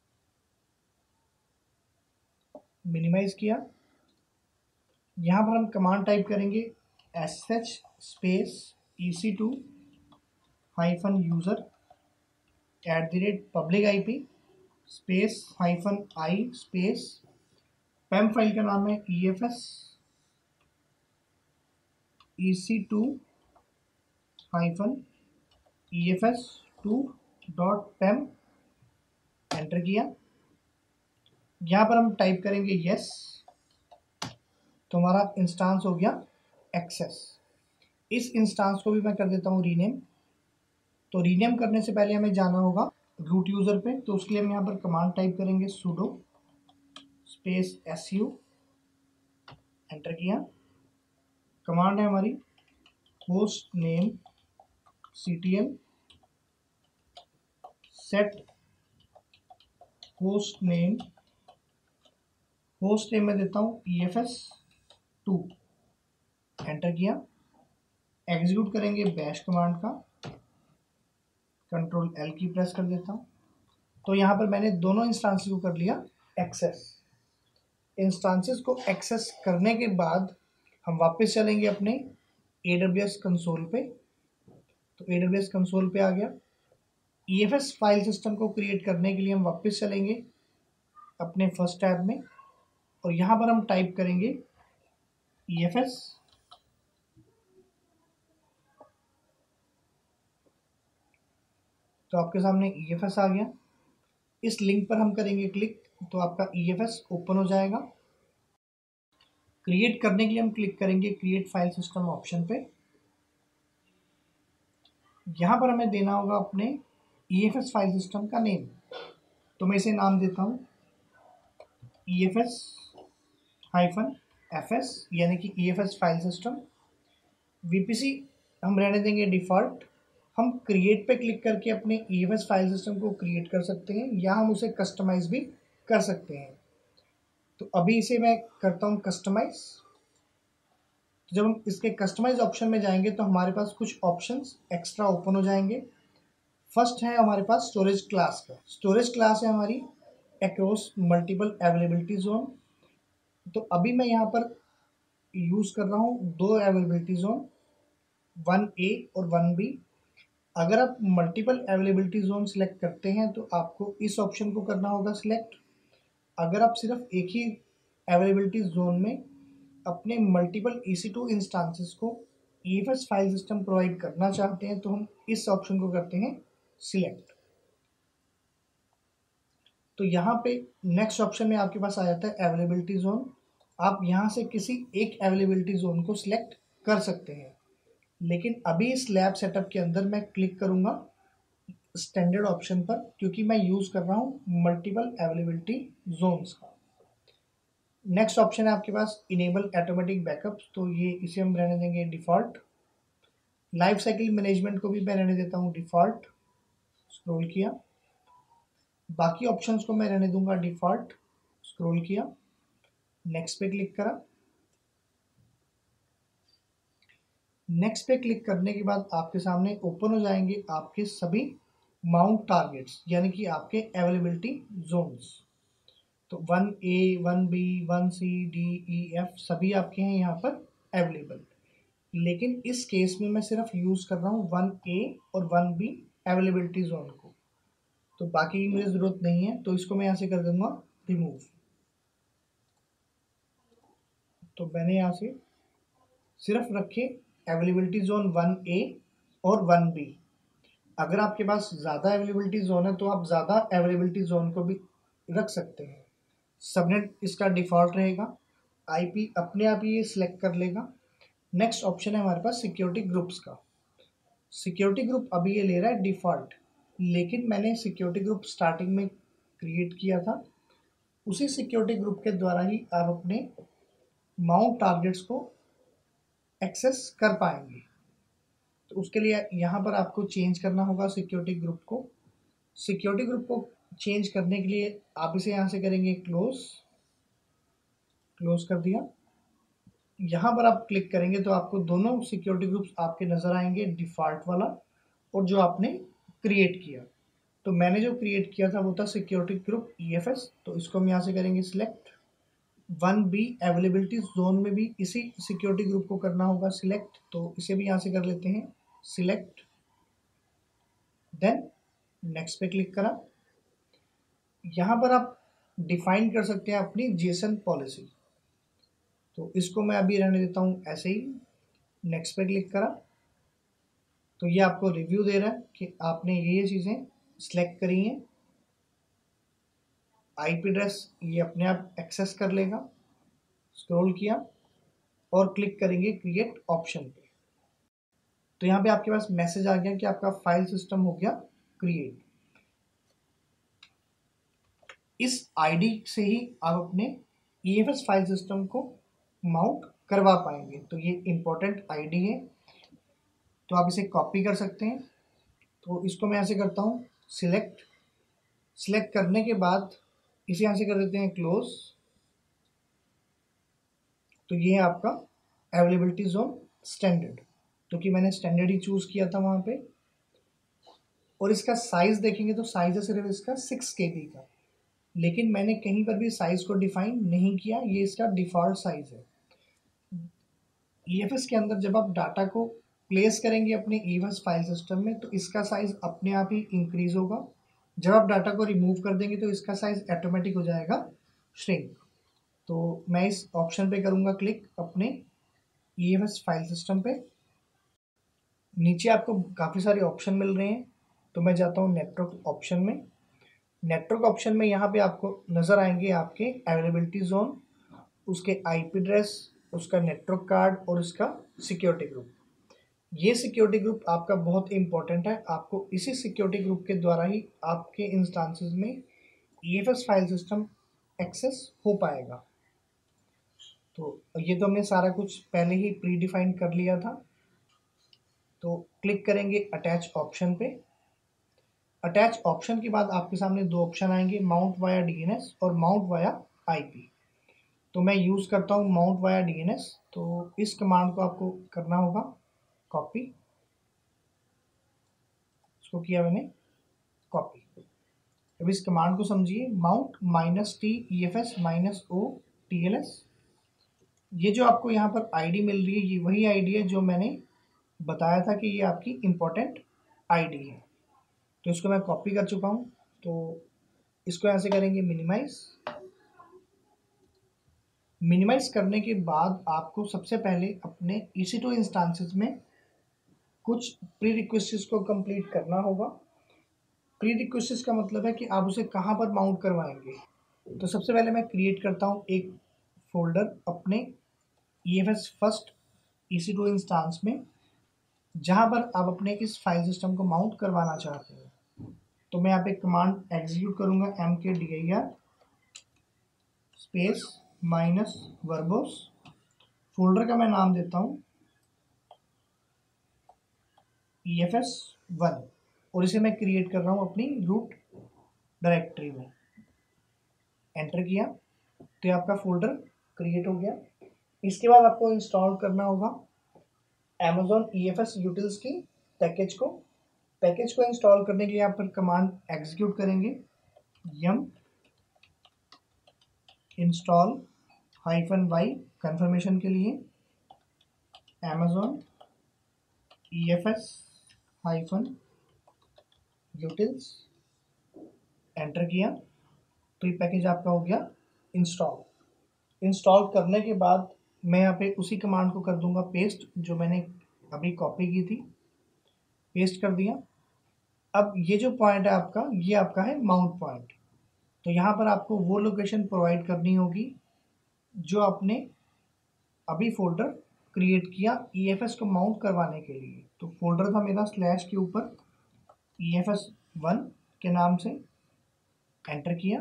मिनिमाइज किया। यहाँ पर हम कमांड टाइप करेंगे sh space EC2 hyphen user at the rate public IP space hyphen I space pem file का नाम है EFS EC2 hyphen EFS2 dot pem, enter किया। यहाँ पर हम टाइप करेंगे यस, तो हमारा इंस्टांस हो गया एक्सेस। इस इंस्टांस को भी मैं कर देता हूँ रीनेम। तो रीनेम करने से पहले हमें जाना होगा रूट यूज़र पे, तो उसके लिए हम यहाँ पर कमांड टाइप करेंगे sudo स्पेस su, एंटर किया। कमांड है हमारी host name ctl set host name में देता हूँ EFS2, एंटर किया। एग्जीक्यूट करेंगे बैश कमांड का, कंट्रोल L की प्रेस कर देता हूँ। तो यहाँ पर मैंने दोनों इंस्टांसेस को कर लिया एक्सेस। इंस्टांसेस को एक्सेस करने के बाद हम वापस चलेंगे अपने AWS कंसोल पे। तो AWS कंसोल पे आ गया। EFS फाइल सिस्टम को क्रिएट करने के लिए हम वापस चलेंगे अपने फर्स्ट टैब में, और यहाँ पर हम टाइप करेंगे EFS तो आपके सामने EFS आ गया। इस लिंक पर हम करेंगे क्लिक, तो आपका EFS ओपन हो जाएगा। क्रिएट करने के लिए हम क्लिक करेंगे क्रिएट फाइल सिस्टम ऑप्शन पे। यहाँ पर हमें देना होगा अपने EFS फाइल सिस्टम का नेम, तो मैं इसे नाम देता हूँ EFS हाइफन FS, यानी कि EFS फाइल सिस्टम। VPC हम रहने देंगे डिफ़ॉल्ट। हम क्रिएट पे क्लिक करके अपने EFS फाइल सिस्टम को क्रिएट कर सकते हैं, या हम उसे कस्टमाइज भी कर सकते हैं। तो अभी इसे मैं करता हूँ कस्टमाइज। जब हम इसके कस्टमाइज ऑप्शन में जाएंगे तो हमारे पास कुछ ऑप्शंस एक्स्ट्रा ओपन हो जाएंगे। फर्स्ट है हमारे पास स्टोरेज क्लास का। स्टोरेज क्लास है हमारी अक्रॉस मल्टीपल अवेलेबिलिटी जोन। तो अभी मैं यहाँ पर यूज़ कर रहा हूँ दो अवेलेबिलिटी जोन, 1A और 1B। अगर आप मल्टीपल अवेलेबिलिटी जोन सिलेक्ट करते हैं तो आपको इस ऑप्शन को करना होगा सिलेक्ट। अगर आप सिर्फ एक ही अवेलेबिलिटी जोन में अपने मल्टीपल EC2 इंस्टांसेस को EFS फाइल सिस्टम प्रोवाइड करना चाहते हैं तो हम इस ऑप्शन को करते हैं सिलेक्ट। तो यहाँ पे नेक्स्ट ऑप्शन में आपके पास आ जाता है अवेलेबिलिटी जोन। आप यहाँ से किसी एक अवेलेबिलिटी जोन को सिलेक्ट कर सकते हैं, लेकिन अभी इस लैब सेटअप के अंदर मैं क्लिक करूँगा स्टैंडर्ड ऑप्शन पर, क्योंकि मैं यूज़ कर रहा हूँ मल्टीपल अवेलेबिलिटी जोन्स का। नेक्स्ट ऑप्शन है आपके पास इनेबल ऑटोमेटिक बैकअप, तो ये इसे हम रहने देंगे डिफ़ॉल्ट। लाइफ साइकिल मैनेजमेंट को भी मैं रहने देता हूँ डिफ़ॉल्ट। स्क्रॉल किया, बाकी ऑप्शंस को मैं रहने दूंगा डिफ़ॉल्ट। स्क्रॉल किया, नेक्स्ट पे क्लिक करा। नेक्स्ट पे क्लिक करने के बाद आपके सामने ओपन हो जाएंगे आपके सभी माउंट टारगेट्स, यानी कि आपके अवेलेबिलिटी जोन्स। तो 1A, 1B, 1C, D, E, F सभी आपके हैं यहाँ पर अवेलेबल। लेकिन इस केस में मैं सिर्फ यूज़ कर रहा हूँ 1A और 1B अवेलेबिलिटी जोन को, तो बाकी की मुझे ज़रूरत नहीं है, तो इसको मैं यहाँ से कर दूंगा रिमूव। तो मैंने यहाँ से सिर्फ रखे अवेलेबिलिटी जोन 1A और 1B। अगर आपके पास ज़्यादा अवेलेबिलिटी जोन है तो आप ज़्यादा अवेलेबिलिटी जोन को भी रख सकते हैं। सबनेट इसका डिफ़ॉल्ट रहेगा, IP अपने आप ही ये सिलेक्ट कर लेगा। नेक्स्ट ऑप्शन है हमारे पास सिक्योरिटी ग्रुप्स का। सिक्योरिटी ग्रुप अभी ये ले रहा है डिफ़ॉल्ट, लेकिन मैंने सिक्योरिटी ग्रुप स्टार्टिंग में क्रिएट किया था, उसी सिक्योरिटी ग्रुप के द्वारा ही आप अपने माउंट टारगेट्स को एक्सेस कर पाएंगे। तो उसके लिए यहाँ पर आपको चेंज करना होगा सिक्योरिटी ग्रुप को। सिक्योरिटी ग्रुप को चेंज करने के लिए आप इसे यहाँ से करेंगे क्लोज। क्लोज कर दिया। यहाँ पर आप क्लिक करेंगे तो आपको दोनों सिक्योरिटी ग्रुप्स आपके नज़र आएंगे, डिफ़ॉल्ट वाला और जो आपने क्रिएट किया। तो मैंने जो क्रिएट किया था वो था सिक्योरिटी ग्रुप EFS, तो इसको हम यहाँ से करेंगे सिलेक्ट। 1B अवेलेबिलिटी जोन में भी इसी सिक्योरिटी ग्रुप को करना होगा सिलेक्ट, तो इसे भी यहाँ से कर लेते हैं सिलेक्ट। देन नेक्स्ट पे क्लिक करा। यहाँ पर आप डिफाइन कर सकते हैं अपनी JSON पॉलिसी, तो इसको मैं अभी रहने देता हूँ ऐसे ही। नेक्स्ट पे क्लिक करा तो ये आपको रिव्यू दे रहा है कि आपने ये चीज़ें सिलेक्ट करी हैं। IP एड्रेस ये अपने आप एक्सेस कर लेगा। स्क्रॉल किया और क्लिक करेंगे क्रिएट ऑप्शन पे, तो यहाँ पे आपके पास मैसेज आ गया कि आपका फाइल सिस्टम हो गया क्रिएट। इस आईडी से ही आप अपने EFS फाइल सिस्टम को माउंट करवा पाएंगे। तो ये इम्पोर्टेंट आईडी है, तो आप इसे कॉपी कर सकते हैं। तो इसको मैं ऐसे करता हूँ सिलेक्ट। सिलेक्ट करने के बाद इसे यहाँ से कर देते हैं क्लोज। तो ये है आपका अवेलेबिलिटी जोन स्टैंडर्ड, क्योंकि मैंने स्टैंडर्ड ही चूज़ किया था वहाँ पे। और इसका साइज़ देखेंगे तो साइज़ है सिर्फ इसका 6 KB का, लेकिन मैंने कहीं पर भी साइज़ को डिफाइन नहीं किया, ये इसका डिफ़ॉल्ट साइज़ है। EFS के अंदर जब आप डाटा को प्लेस करेंगे अपने EFS फाइल सिस्टम में तो इसका साइज़ अपने आप ही इंक्रीज होगा। जब आप डाटा को रिमूव कर देंगे तो इसका साइज़ ऑटोमेटिक हो जाएगा श्रिंक। तो मैं इस ऑप्शन पे करूँगा क्लिक अपने EFS फाइल सिस्टम पे। नीचे आपको काफ़ी सारे ऑप्शन मिल रहे हैं, तो मैं जाता हूँ नेटवर्क ऑप्शन में। नेटवर्क ऑप्शन में यहाँ पे आपको नज़र आएंगे आपके अवेलेबिलिटी जोन, उसके IP एड्रेस, उसका नेटवर्क कार्ड और उसका सिक्योरिटी ग्रुप। ये सिक्योरिटी ग्रुप आपका बहुत इंपॉर्टेंट है, आपको इसी सिक्योरिटी ग्रुप के द्वारा ही आपके इंस्टांसेस में EFS फाइल सिस्टम एक्सेस हो पाएगा। तो ये तो हमने सारा कुछ पहले ही प्री डिफाइन कर लिया था। तो क्लिक करेंगे अटैच ऑप्शन पे। अटैच ऑप्शन के बाद आपके सामने दो ऑप्शन आएंगे, माउंट वाया DNS और माउंट वाया IP। तो मैं यूज़ करता हूँ माउंट वाया DNS। तो इस कमांड को आपको करना होगा कॉपी, इसको किया मैंने कॉपी। अब इस कमांड को समझिए, माउंट -t-efs-o-tls। ये जो आपको यहाँ पर आईडी मिल रही है, ये वही आईडी है जो मैंने बताया था कि ये आपकी इम्पोर्टेंट आईडी है। तो इसको मैं कॉपी कर चुका हूँ। तो इसको ऐसे करेंगे मिनिमाइज। मिनिमाइज करने के बाद आपको सबसे पहले अपने EC2 इंस्टांसेस में कुछ प्री रिक्वेस्ट्स को कंप्लीट करना होगा। प्री रिक्वेस्ट्स का मतलब है कि आप उसे कहाँ पर माउंट करवाएंगे। तो सबसे पहले मैं क्रिएट करता हूँ एक फोल्डर अपने EFS फर्स्ट EC2 इंस्टांस में, जहाँ पर आप अपने इस फाइल सिस्टम को माउंट करवाना चाहते हैं। तो मैं यहाँ पे कमांड एग्जीक्यूट करूँगा mkdir स्पेस -verbose। फोल्डर का मैं नाम देता हूँ EFS1 और इसे मैं क्रिएट कर रहा हूँ अपनी रूट डायरेक्टरी में। एंटर किया तो ये आपका फोल्डर क्रिएट हो गया। इसके बाद आपको इंस्टॉल करना होगा Amazon EFS Utils की पैकेज को। पैकेज को इंस्टॉल करने के लिए यहाँ पर कमांड एग्जीक्यूट करेंगे yum इंस्टॉल -y कंफर्मेशन के लिए Amazon EFS Utils। एंटर किया तो ये पैकेज आपका हो गया इंस्टॉल। इंस्टॉल करने के बाद मैं यहाँ पे उसी कमांड को कर दूंगा पेस्ट, जो मैंने अभी कॉपी की थी। पेस्ट कर दिया। अब ये जो पॉइंट है आपका, ये आपका है माउंट पॉइंट। तो यहाँ पर आपको वो लोकेशन प्रोवाइड करनी होगी जो आपने अभी फोल्डर क्रिएट किया EFS को माउंट करवाने के लिए। तो फोल्डर था मेरा स्लैश के ऊपर EFS1 के नाम से। एंटर किया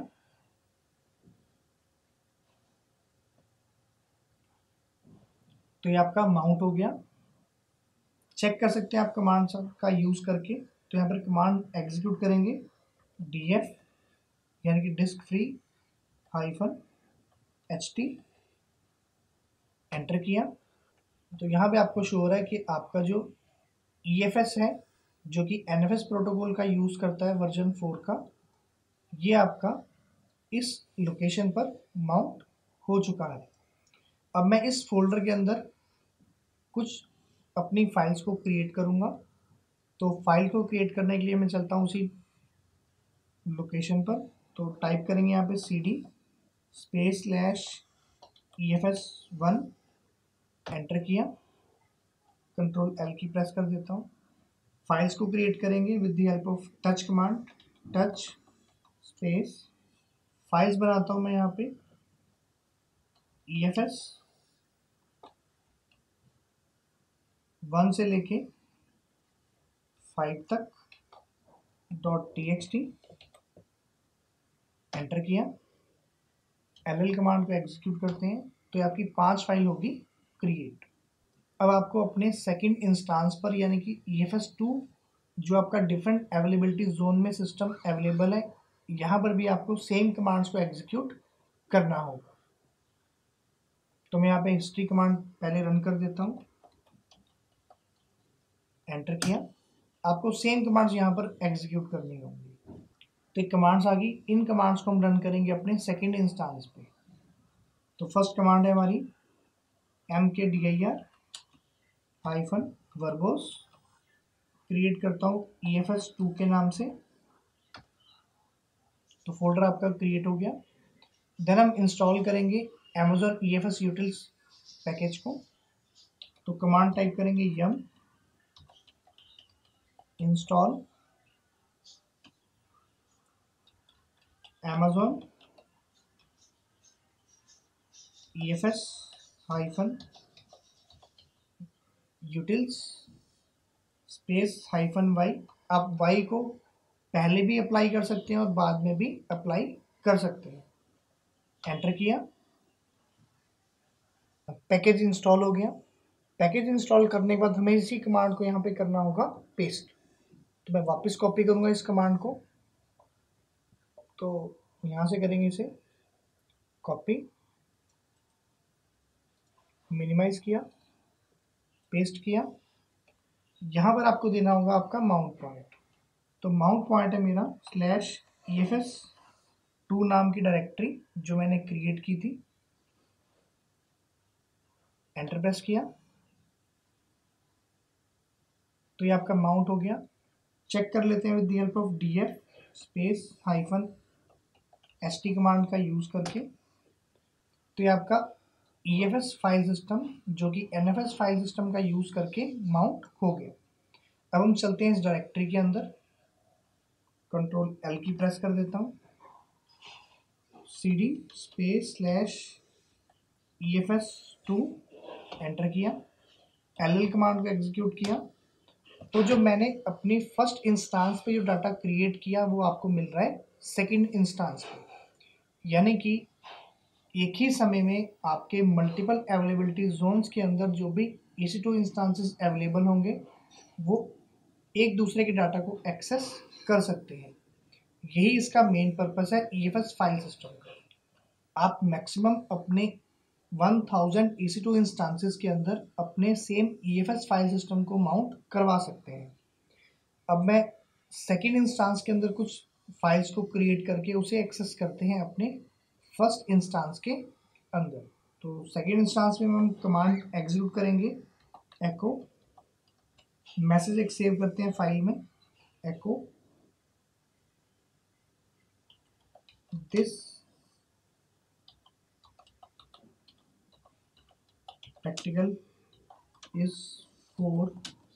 तो ये आपका माउंट हो गया। चेक कर सकते हैं आप कमांड का यूज़ करके। तो यहाँ पर कमांड एग्जीक्यूट करेंगे df यानी कि डिस्क फ्री -ht। एंटर किया तो यहाँ पे आपको शो हो रहा है कि आपका जो EFS है, जो कि NFS प्रोटोकॉल का यूज़ करता है वर्जन 4 का, ये आपका इस लोकेशन पर माउंट हो चुका है। अब मैं इस फोल्डर के अंदर कुछ अपनी फाइल्स को क्रिएट करूँगा। तो फाइल को क्रिएट करने के लिए मैं चलता हूँ उसी लोकेशन पर। तो टाइप करेंगे यहाँ पे cd स्पेस /EFS1। एंटर किया, कंट्रोल L की प्रेस कर देता हूँ। फाइल्स को क्रिएट करेंगे with the help of touch command. Touch space files बनाता हूँ मैं यहाँ पे EFS1 से लेके 5 तक .txt। एंटर किया, LL कमांड को एग्जीक्यूट करते हैं तो ये आपकी 5 फाइल होगी क्रिएट। अब आपको अपने सेकंड इंस्टांस पर यानी कि EFS2, जो आपका डिफरेंट अवेलेबिलिटी जोन में सिस्टम अवेलेबल है, यहाँ पर भी आपको सेम कमांड्स को एग्जीक्यूट करना होगा। तो मैं यहाँ पे हिस्ट्री कमांड पहले रन कर देता हूँ। एंटर किया, आपको सेम कमांड्स यहाँ पर एग्जीक्यूट करनी होंगी। तो एक कमांड्स आ गई, इन कमांड्स को हम रन करेंगे अपने सेकंड इंस्टांस पे। तो फर्स्ट कमांड है हमारी mkdir -verbose। क्रिएट करता हूँ EFS2 के नाम से। तो फोल्डर आपका क्रिएट हो गया। देन हम इंस्टॉल करेंगे Amazon EFS Utils पैकेज को। तो कमांड टाइप करेंगे yum install Amazon EFS -utils space -y। आप y को पहले भी अप्लाई कर सकते हैं और बाद में भी अप्लाई कर सकते हैं। एंटर किया, पैकेज इंस्टॉल हो गया। पैकेज इंस्टॉल करने के बाद हमें इसी कमांड को यहाँ पे करना होगा पेस्ट। तो मैं वापस कॉपी करूँगा इस कमांड को। तो यहाँ से करेंगे इसे कॉपी, मिनिमाइज किया, पेस्ट किया। यहाँ पर आपको देना होगा आपका माउंट पॉइंट। तो माउंट पॉइंट है मेरा /efs2 नाम की डायरेक्टरी जो मैंने क्रिएट की थी। एंटर प्रेस किया तो ये आपका माउंट हो गया। चेक कर लेते हैं with the help of df space -st command का यूज करके। तो ये आपका EFS फाइल सिस्टम जो कि NFS फाइल सिस्टम का यूज करके माउंट हो गया। अब हम चलते हैं इस डायरेक्टरी के अंदर। कंट्रोल L की प्रेस कर देता हूँ, cd स्पेस /efs2 एंटर किया, ll कमांड को एग्जीक्यूट किया। तो जो मैंने अपनी फर्स्ट इंस्टांस पे जो डाटा क्रिएट किया वो आपको मिल रहा है सेकंड इंस्टांस पे। यानी कि एक ही समय में आपके मल्टीपल अवेलेबिलिटी जोन्स के अंदर जो भी EC2 इंस्टांसेस अवेलेबल होंगे वो एक दूसरे के डाटा को एक्सेस कर सकते हैं। यही इसका मेन पर्पस है EFS फाइल सिस्टम का। आप मैक्सिमम अपने 1000 EC2 इंस्टांसेस के अंदर अपने सेम EFS फाइल सिस्टम को माउंट करवा सकते हैं। अब मैं सेकेंड इंस्टांस के अंदर कुछ फाइल्स को क्रिएट करके उसे एक्सेस करते हैं अपने फर्स्ट इंस्टांस के अंदर। तो सेकेंड इंस्टांस में हम कमांड एग्जीक्यूट करेंगे, एको मैसेज एक सेव करते हैं फाइल में, echo this practical is for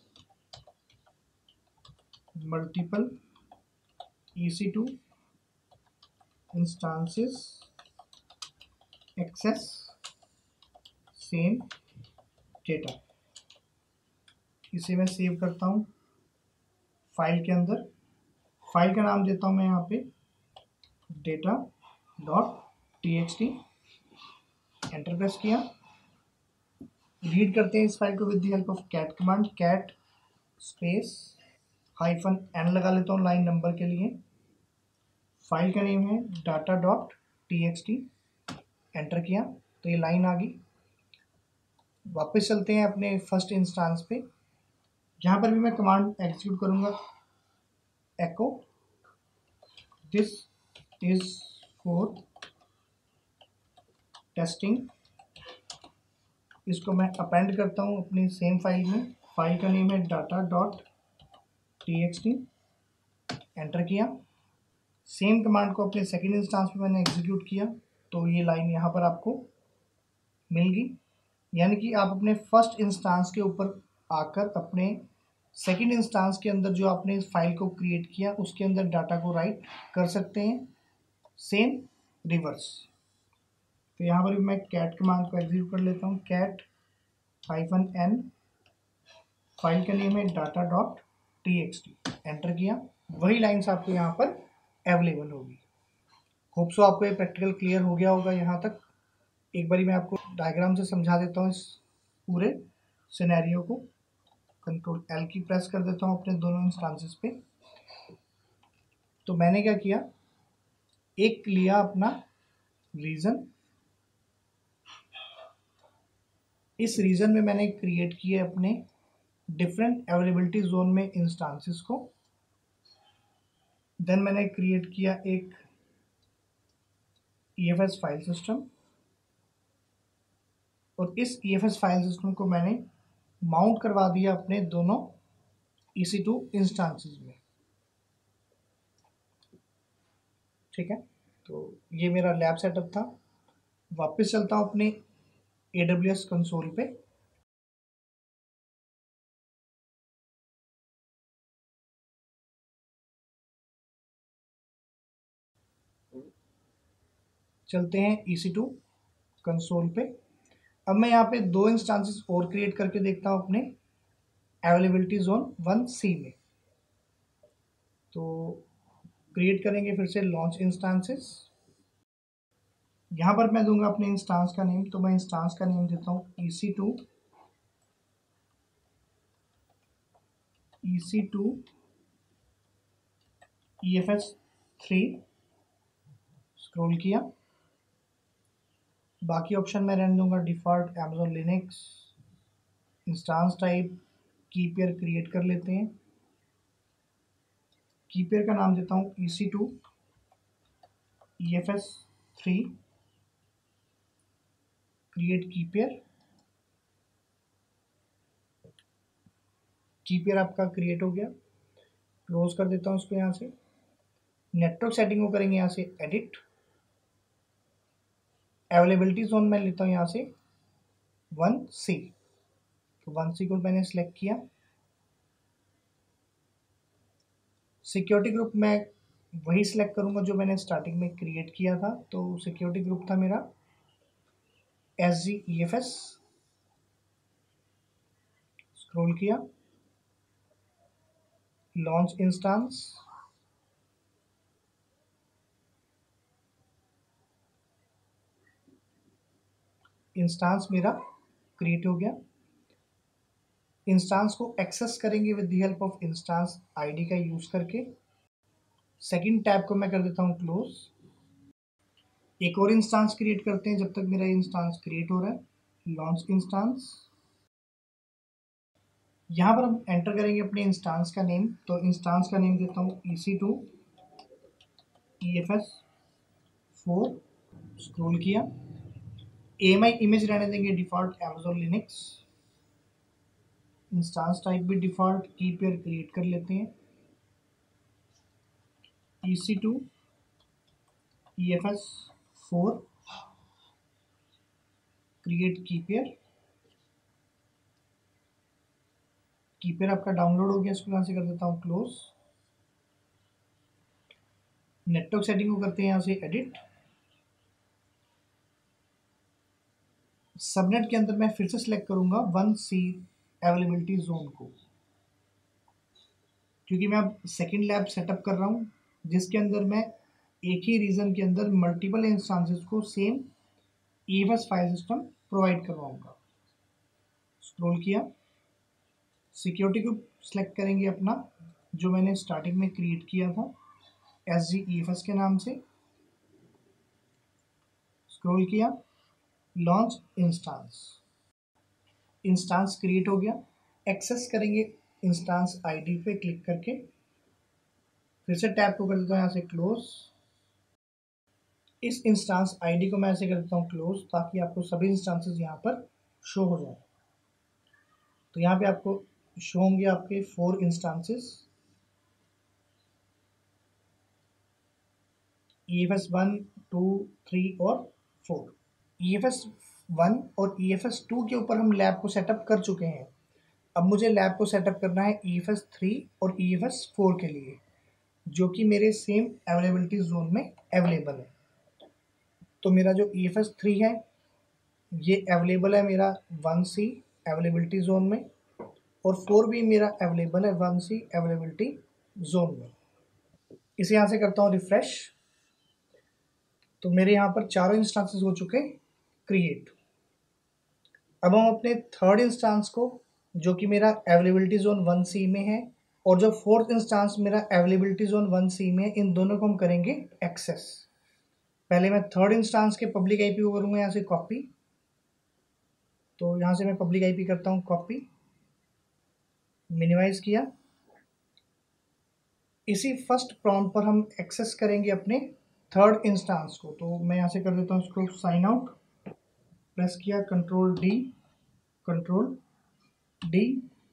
multiple EC2 instances access same data। इसे मैं सेव करता हूँ फाइल के अंदर। फाइल का नाम देता हूँ मैं यहाँ पे data.txt। एंटर प्रेस किया। रीड करते हैं इस फाइल को with the help of cat command, cat space -n लगा लेता हूँ लाइन नंबर के लिए। फाइल का नेम है data.txt। एंटर किया तो ये लाइन आ गई। वापस चलते हैं अपने फर्स्ट इंस्टांस पे। यहाँ पर भी मैं कमांड एग्जीक्यूट करूँगा, echo this is for testing. इसको मैं अपेंड करता हूँ अपनी सेम फाइल में। फाइल का नेम है data.txt। एंटर किया। सेम कमांड को अपने सेकेंड इंस्टांस पे मैंने एग्जीक्यूट किया तो ये लाइन यहाँ पर आपको मिल गई। यानी कि आप अपने फर्स्ट इंस्टांस के ऊपर आकर अपने सेकेंड इंस्टांस के अंदर जो आपने इस फाइल को क्रिएट किया उसके अंदर डाटा को राइट कर सकते हैं, सेम रिवर्स। तो यहाँ पर भी मैं कैट कमांड को एग्जीक्यूट कर लेता हूँ, कैट -n। फाइल का नेम है data.txt। एंटर किया, वही लाइन्स आपको यहाँ पर अवेलेबल होगी। होप सो आपको ये प्रैक्टिकल क्लियर हो गया होगा यहाँ तक। एक बारी मैं आपको डायग्राम से समझा देता हूँ इस पूरे सिनेरियो को। कंट्रोल L की प्रेस कर देता हूँ अपने दोनों इंस्टांसेस पे। तो मैंने क्या किया, एक लिया अपना रीजन। इस रीजन में मैंने क्रिएट किए अपने डिफरेंट अवेलेबिलिटी जोन में इंस्टांसेस को। देन मैंने क्रिएट किया एक EFS फाइल सिस्टम और इस EFS फाइल सिस्टम को मैंने माउंट करवा दिया अपने दोनों EC2 इंस्टांसेस में। ठीक है, तो ये मेरा लैब सेटअप था। वापस चलता हूँ अपने AWS कंसोल पे। चलते हैं EC2 कंसोल पे। अब मैं यहाँ पे दो इंस्टांसेस और क्रिएट करके देखता हूँ अपने अवेलेबिलिटी जोन 1C में। तो क्रिएट करेंगे फिर से लॉन्च इंस्टांसेस। यहाँ पर मैं दूंगा अपने इंस्टांस का नेम। तो मैं इंस्टांस का नेम देता हूँ EC2 EFS3। स्क्रॉल किया, बाकी ऑप्शन मैं रहने दूंगा default Amazon Linux. Instance type key pair create कर लेते हैं। कीपेयर का नाम देता हूँ EC2 EFS3 क्रिएट कीपेयर। कीपेयर आपका क्रिएट हो गया। क्लोज कर देता हूँ उसको यहाँ से। नेटवर्क सेटिंग को करेंगे यहाँ से एडिट। अवेलेबिलिटी जोन में लेता हूँ यहाँ से 1C। तो 1C को मैंने सेलेक्ट किया। सिक्योरिटी ग्रुप मैं वही सिलेक्ट करूंगा जो मैंने स्टार्टिंग में क्रिएट किया था। तो सिक्योरिटी ग्रुप था मेरा SGEFS। स्क्रॉल किया, लॉन्च इंस्टांस। इंस्टांस मेरा क्रिएट हो गया। इंस्टांस को एक्सेस करेंगे with the help of instance ID का यूज करके। सेकंड टैब को मैं कर देता हूँ क्लोज। एक और इंस्टांस क्रिएट करते हैं जब तक मेरा इंस्टांस क्रिएट हो रहा है। Launch instance. यहाँ पर हम एंटर करेंगे अपने इंस्टांस का नेम। तो इंस्टांस का नेम देता हूँ EC2 EFS4। स्क्रॉल किया, AMI इमेज रहने देंगे default Amazon Linux. Instance type भी डिफॉल्ट कीपेयर क्रिएट कर लेते हैं EC2 EFS4 क्रिएट कीपेयर। कीपेयर आपका डाउनलोड हो गया। इसको यहाँ से कर देता हूँ क्लोज। नेटवर्क सेटिंग को करते हैं यहाँ से एडिट। सबनेट के अंदर मैं फिर से सिलेक्ट करूंगा 1C अवेलेबिलिटी जोन को, क्योंकि मैं अब सेकंड लैब सेटअप कर रहा हूँ जिसके अंदर मैं एक ही रीजन के अंदर मल्टीपल इंस्टांसेस को same EFS file system provide करवाऊंगा। स्क्रॉल किया, सिक्योरिटी ग्रुप सेलेक्ट करेंगे अपना जो मैंने स्टार्टिंग में क्रिएट किया था SGEFS के नाम से। स्क्रॉल किया, लॉन्च इंस्टांस। इंस्टांस क्रिएट हो गया। एक्सेस करेंगे इंस्टांस आईडी पे क्लिक करके। फिर से टैब को कर देता हूँ यहाँ से क्लोज। इस इंस्टांस आईडी को मैं ऐसे कर देता हूँ क्लोज ताकि आपको सभी इंस्टांसेस यहाँ पर शो हो जाए। तो यहाँ पे आपको शो होंगे आपके 4 इंस्टांसेस EFS1 2 3 और 4। EFS1 और EFS2 के ऊपर हम लैब को सेटअप कर चुके हैं। अब मुझे लैब को सेटअप करना है EFS3 और EFS4 के लिए, जो कि मेरे सेम अवेलेबिलिटी जोन में अवेलेबल है। तो मेरा जो EFS3 है ये अवेलेबल है मेरा 1C अवेलेबिलिटी जोन में, और 4 भी मेरा अवेलेबल है 1C अवेलेबिलिटी जोन में। इसे यहाँ से करता हूँ रिफ्रेश। तो मेरे यहाँ पर चारों इंस्टांसेस हो चुके क्रिएट। अब हम अपने थर्ड इंस्टांस को, जो कि मेरा अवेलेबिलिटी जोन 1C में है, और जो फोर्थ इंस्टांस मेरा अवेलेबिलिटी जोन 1C में है, इन दोनों को हम करेंगे एक्सेस। पहले मैं थर्ड इंस्टांस के पब्लिक आईपी को करूँगा यहाँ से कॉपी। तो यहाँ से मैं पब्लिक आईपी करता हूँ कॉपी, मिनिमाइज किया। इसी फर्स्ट प्रॉम्प्ट पर हम एक्सेस करेंगे अपने थर्ड इंस्टांस को। तो मैं यहाँ से कर देता हूँ इसको साइन आउट। प्रेस किया, कंट्रोल डी,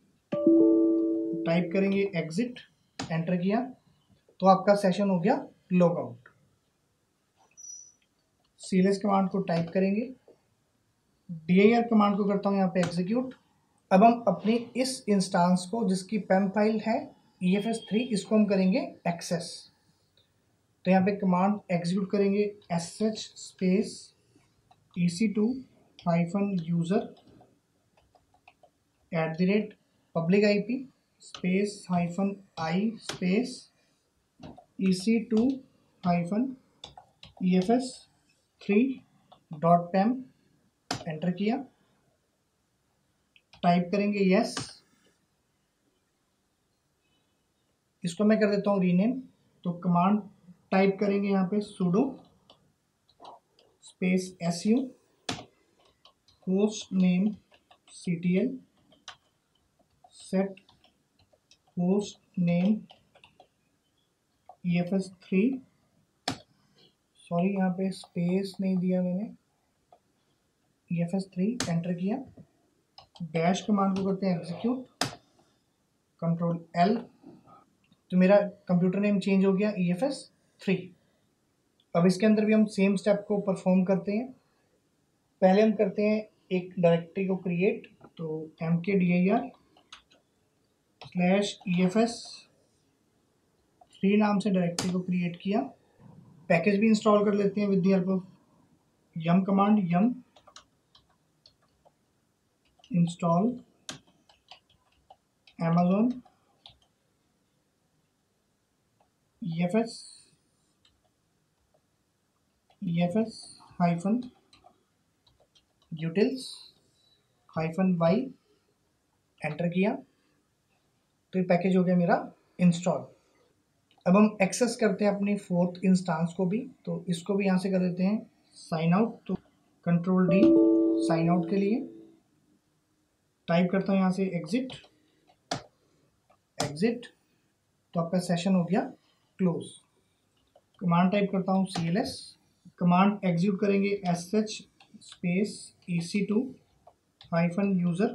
टाइप करेंगे एग्जिट, एंटर किया तो आपका सेशन हो गया लॉग आउट। सीएलएस कमांड को टाइप करेंगे, dir कमांड को करता हूँ यहाँ पे एग्जीक्यूट। अब हम अपनी इस इंस्टांस को जिसकी पेम फाइल है EFS3, इसको हम करेंगे एक्सेस। तो यहाँ पे कमांड एग्जीक्यूट करेंगे sh space EC2 -user @public IP space -i space EC2 EFS3.pem, enter किया। टाइप करेंगे यस। इसको मैं कर देता हूँ रीनेम। तो कमांड टाइप करेंगे यहाँ पे sudo space su host name CTL, set host name EFS3, sorry यहाँ पे स्पेस नहीं दिया मैंने, EFS3 एंटर किया। डैश कमांड को करते हैं एग्जीक्यूट, कंट्रोल L, तो मेरा कंप्यूटर नेम चेंज हो गया EFS3। अब इसके अंदर भी हम सेम स्टेप को परफॉर्म करते हैं। पहले हम करते हैं एक डायरेक्टरी को क्रिएट, तो mkdir/EFS3 नाम से डायरेक्टरी को क्रिएट किया। पैकेज भी इंस्टॉल कर लेते हैं with the help of yum command, yum install Amazon EFS-utils-y enter किया, तो ये पैकेज हो गया मेरा इंस्टॉल। अब हम एक्सेस करते हैं अपनी फोर्थ इंस्टांस को भी, तो इसको भी यहाँ से कर देते हैं साइन आउट, तो कंट्रोल D साइन आउट के लिए टाइप करता हूँ यहाँ से एग्जिट, तो आपका सेशन हो गया क्लोज। कमांड टाइप करता हूँ CLS, कमांड एग्जीक्यूट करेंगे SH स्पेस EC2-user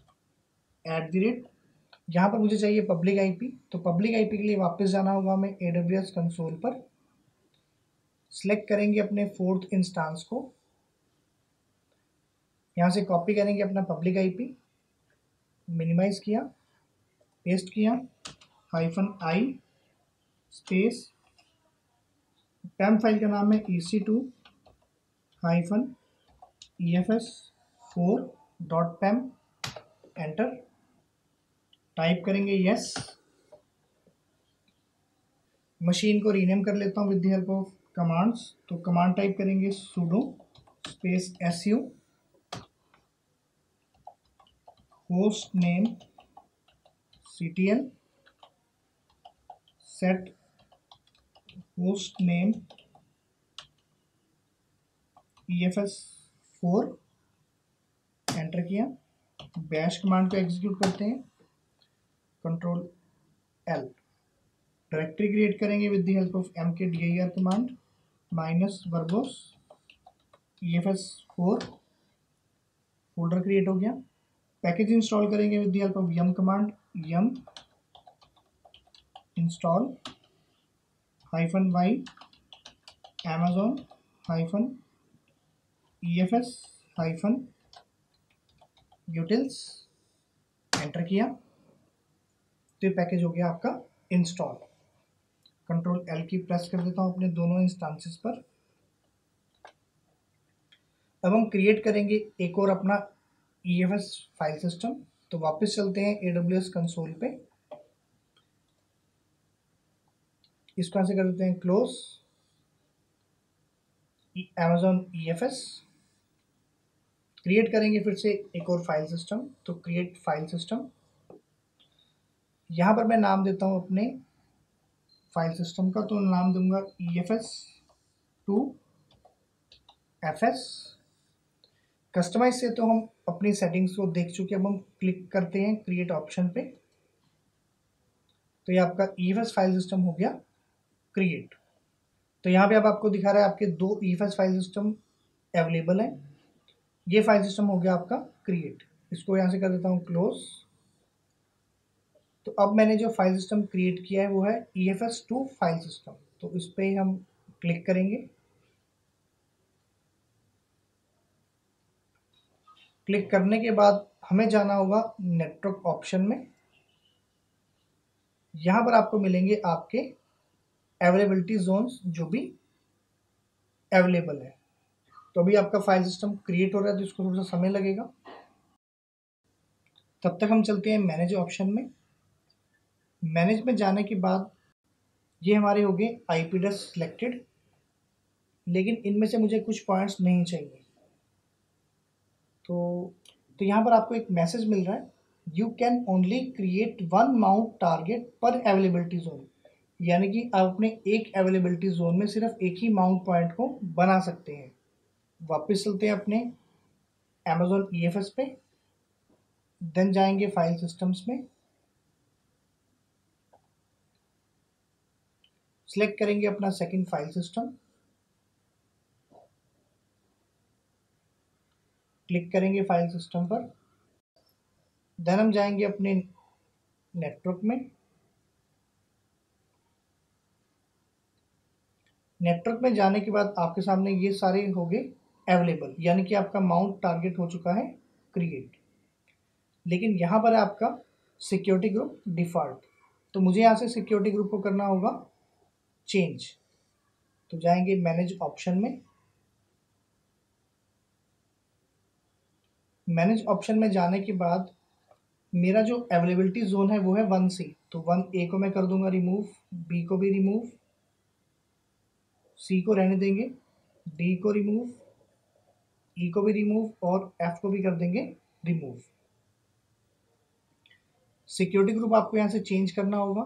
@ यहाँ पर मुझे चाहिए पब्लिक IP, तो पब्लिक IP के लिए वापस जाना होगा हमें AWS कंसोल पर। सिलेक्ट करेंगे अपने फोर्थ इंस्टांस को, यहाँ से कॉपी करेंगे अपना पब्लिक IP, मिनिमाइज किया, पेस्ट किया, -i स्पेस टेम्प फाइल का नाम है EC2-EFS4.pem, एंटर टाइप करेंगे यस। मशीन को रीनेम कर लेता हूँ with the help of commands, तो कमांड टाइप करेंगे sudo space su host name CTL, set host name EFS4 enter किया। बैश कमांड को एग्जीक्यूट करते हैं, कंट्रोल L, डायरेक्टरी क्रिएट करेंगे with the help of mkdir command, -verbose EFS4 folder create हो गया। Package install करेंगे with the help of yum command, yum install -y Amazon-EFS-utils enter किया, तो ये पैकेज हो गया आपका इंस्टॉल। कंट्रोल L की प्रेस कर देता हूँ अपने दोनों इंस्टांसेस पर। अब हम क्रिएट करेंगे एक और अपना EFS फाइल सिस्टम, तो वापस चलते हैं AWS कंसोल पे, इसको ऐसे कर देते हैं क्लोज, Amazon EFS क्रिएट करेंगे फिर से एक और फाइल सिस्टम, तो क्रिएट फाइल सिस्टम, यहाँ पर मैं नाम देता हूँ अपने फाइल सिस्टम का, तो नाम दूंगा EFS2FS। कस्टमाइज से तो हम अपनी सेटिंग्स को देख चुके, अब हम क्लिक करते हैं क्रिएट ऑप्शन पे, तो ये आपका EFS फाइल सिस्टम हो गया क्रिएट। तो यहाँ पे अब आपको दिखा रहा है आपके 2 EFS फाइल सिस्टम अवेलेबल हैं। ये फाइल सिस्टम हो गया आपका क्रिएट, इसको यहाँ से कर देता हूँ क्लोज। तो अब मैंने जो फाइल सिस्टम क्रिएट किया है वो है EFS2 फाइल सिस्टम, तो इस पर हम क्लिक करेंगे। क्लिक करने के बाद हमें जाना होगा नेटवर्क ऑप्शन में, यहाँ पर आपको मिलेंगे आपके अवेलेबिलिटी जोन्स जो भी अवेलेबल है। तो अभी आपका फाइल सिस्टम क्रिएट हो रहा है, तो इसको थोड़ा सा समय लगेगा, तब तक हम चलते हैं मैनेज ऑप्शन में। मैनेज में जाने के बाद ये हमारे हो गए IP एड्रेस सिलेक्टेड, लेकिन इनमें से मुझे कुछ पॉइंट्स नहीं चाहिए, तो यहाँ पर आपको एक मैसेज मिल रहा है, you can only create 1 mount target per availability zone, यानी कि आप अपने एक अवेलेबिलिटी जोन में सिर्फ एक ही माउंट पॉइंट को बना सकते हैं। वापस चलते हैं अपने Amazon EFS पे, देन जाएंगे फाइल सिस्टम्स में, सिलेक्ट करेंगे अपना सेकंड फाइल सिस्टम, क्लिक करेंगे फाइल सिस्टम पर, देन हम जाएंगे अपने नेटवर्क में, नेटवर्क में जाने के बाद आपके सामने ये सारे हो गए अवेलेबल, यानी कि आपका माउंट टारगेट हो चुका है क्रिएट। लेकिन यहाँ पर है आपका सिक्योरिटी ग्रुप डिफ़ॉल्ट, तो मुझे यहाँ से सिक्योरिटी ग्रुप को करना होगा चेंज। तो जाएंगे मैनेज ऑप्शन में, मैनेज ऑप्शन में जाने के बाद मेरा जो अवेलेबिलिटी जोन है वो है 1C, तो 1A को मैं कर दूंगा रिमूव, B को भी रिमूव, C को रहने देंगे, D को रिमूव, E को भी रिमूव और F को भी कर देंगे रिमूव। सिक्योरिटी ग्रुप आपको यहाँ से चेंज करना होगा,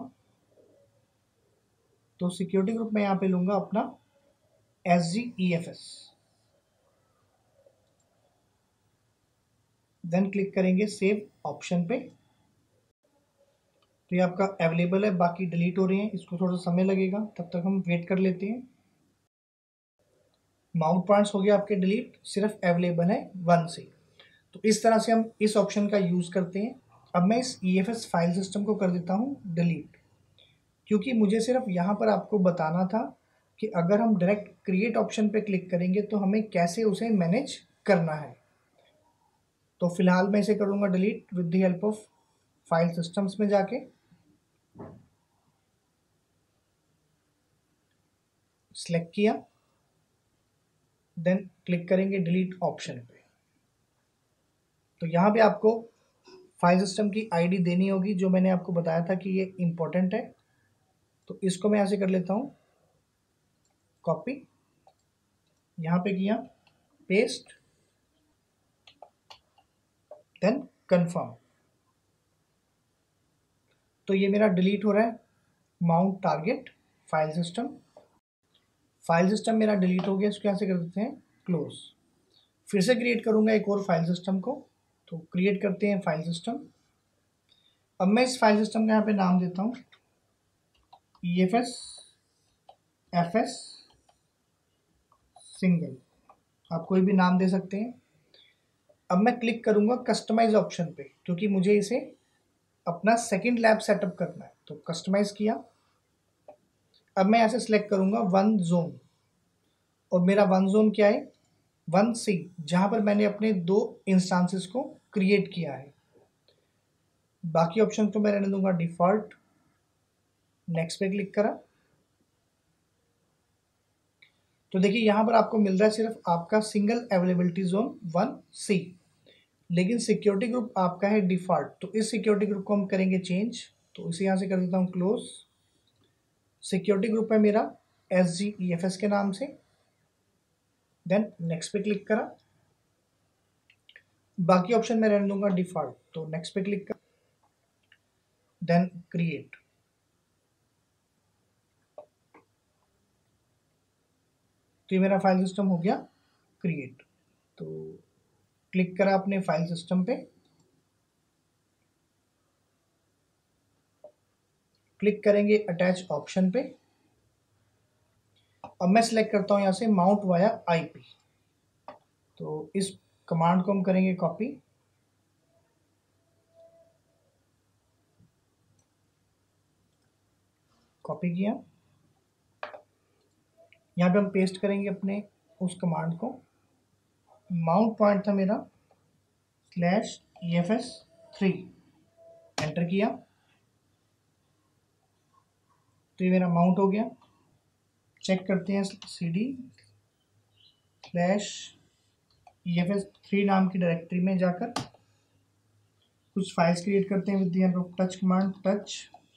तो सिक्योरिटी ग्रुप मैं यहाँ पे लूंगा अपना SGEFS, देन क्लिक करेंगे सेव ऑप्शन पे। तो ये आपका अवेलेबल है, बाकी डिलीट हो रहे हैं, इसको थोड़ा समय लगेगा, तब तक हम वेट कर लेते हैं। माउंट पॉइंट्स हो गया आपके डिलीट, सिर्फ अवेलेबल है 1C। तो इस तरह से हम इस ऑप्शन का यूज़ करते हैं। अब मैं इस EFS फाइल सिस्टम को कर देता हूँ डिलीट, क्योंकि मुझे सिर्फ यहाँ पर आपको बताना था कि अगर हम डायरेक्ट क्रिएट ऑप्शन पे क्लिक करेंगे तो हमें कैसे उसे मैनेज करना है। तो फिलहाल मैं इसे करूँगा delete with the help of file systems में जाके सिलेक्ट किया, देन क्लिक करेंगे डिलीट ऑप्शन पे। तो यहाँ पे आपको फाइल सिस्टम की आईडी देनी होगी, जो मैंने आपको बताया था कि ये इम्पोर्टेंट है। तो इसको मैं ऐसे कर लेता हूँ कॉपी, यहाँ पे किया पेस्ट, देन कंफर्म। तो ये मेरा डिलीट हो रहा है mount target file system. File system मेरा डिलीट हो गया, इसको यहाँ से कर देते हैं क्लोज। फिर से क्रिएट करूँगा एक और फाइल सिस्टम को, तो क्रिएट करते हैं फाइल सिस्टम। अब मैं इस फाइल सिस्टम का यहाँ पे नाम देता हूँ EFS FS सिंगल, आप कोई भी नाम दे सकते हैं। अब मैं क्लिक करूँगा कस्टमाइज ऑप्शन पे, क्योंकि मुझे इसे अपना सेकंड लैब सेटअप करना है। तो कस्टमाइज किया, अब मैं ऐसे सिलेक्ट करूँगा वन जोन, और मेरा वन जोन क्या है 1C, जहाँ पर मैंने अपने 2 इंस्टांसेस को क्रिएट किया है। बाकी ऑप्शन तो मैं रहने दूंगा डिफ़ॉल्ट, नेक्स्ट पे क्लिक करा। तो देखिए यहाँ पर आपको मिल रहा है सिर्फ आपका सिंगल अवेलेबिलिटी जोन 1C, लेकिन सिक्योरिटी ग्रुप आपका है डिफ़ॉल्ट। तो इस सिक्योरिटी ग्रुप को हम करेंगे चेंज, तो इसे यहाँ से कर देता हूँ क्लोज। सिक्योरिटी ग्रुप है मेरा SGEFS के नाम से, देन नेक्स्ट पे क्लिक करा। बाकी ऑप्शन मैं रहने दूंगा डिफ़ॉल्ट, तो नेक्स्ट पे क्लिक करा, देन क्रिएट। तो ये मेरा फाइल सिस्टम हो गया क्रिएट। तो क्लिक करा अपने फाइल सिस्टम पे, क्लिक करेंगे अटैच ऑप्शन पे। अब मैं सिलेक्ट करता हूँ यहाँ से माउंट वाया IP, तो इस कमांड को हम करेंगे कॉपी, कॉपी किया, यहाँ पे हम पेस्ट करेंगे अपने उस कमांड को। माउंट पॉइंट था मेरा /EFS3, एंटर किया, तो ये मेरा माउंट हो गया। चेक करते हैं CD/EFS3 नाम की डायरेक्टरी में जाकर कुछ फाइल्स क्रिएट करते हैं with the help of touch command. Touch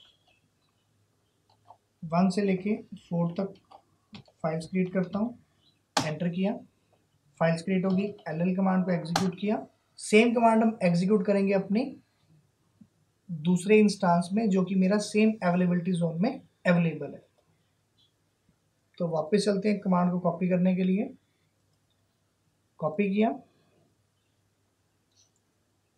1 से लेके 4 तक फाइल्स क्रिएट करता हूँ, एंटर किया, फाइल्स क्रिएट होगी। LL कमांड को एग्जीक्यूट किया। सेम कमांड हम एग्जीक्यूट करेंगे अपने दूसरे इंस्टांस में, जो कि मेरा सेम अवेलेबिलिटी जोन में अवेलेबल है। तो वापस चलते हैं कमांड को कॉपी करने के लिए, कॉपी किया,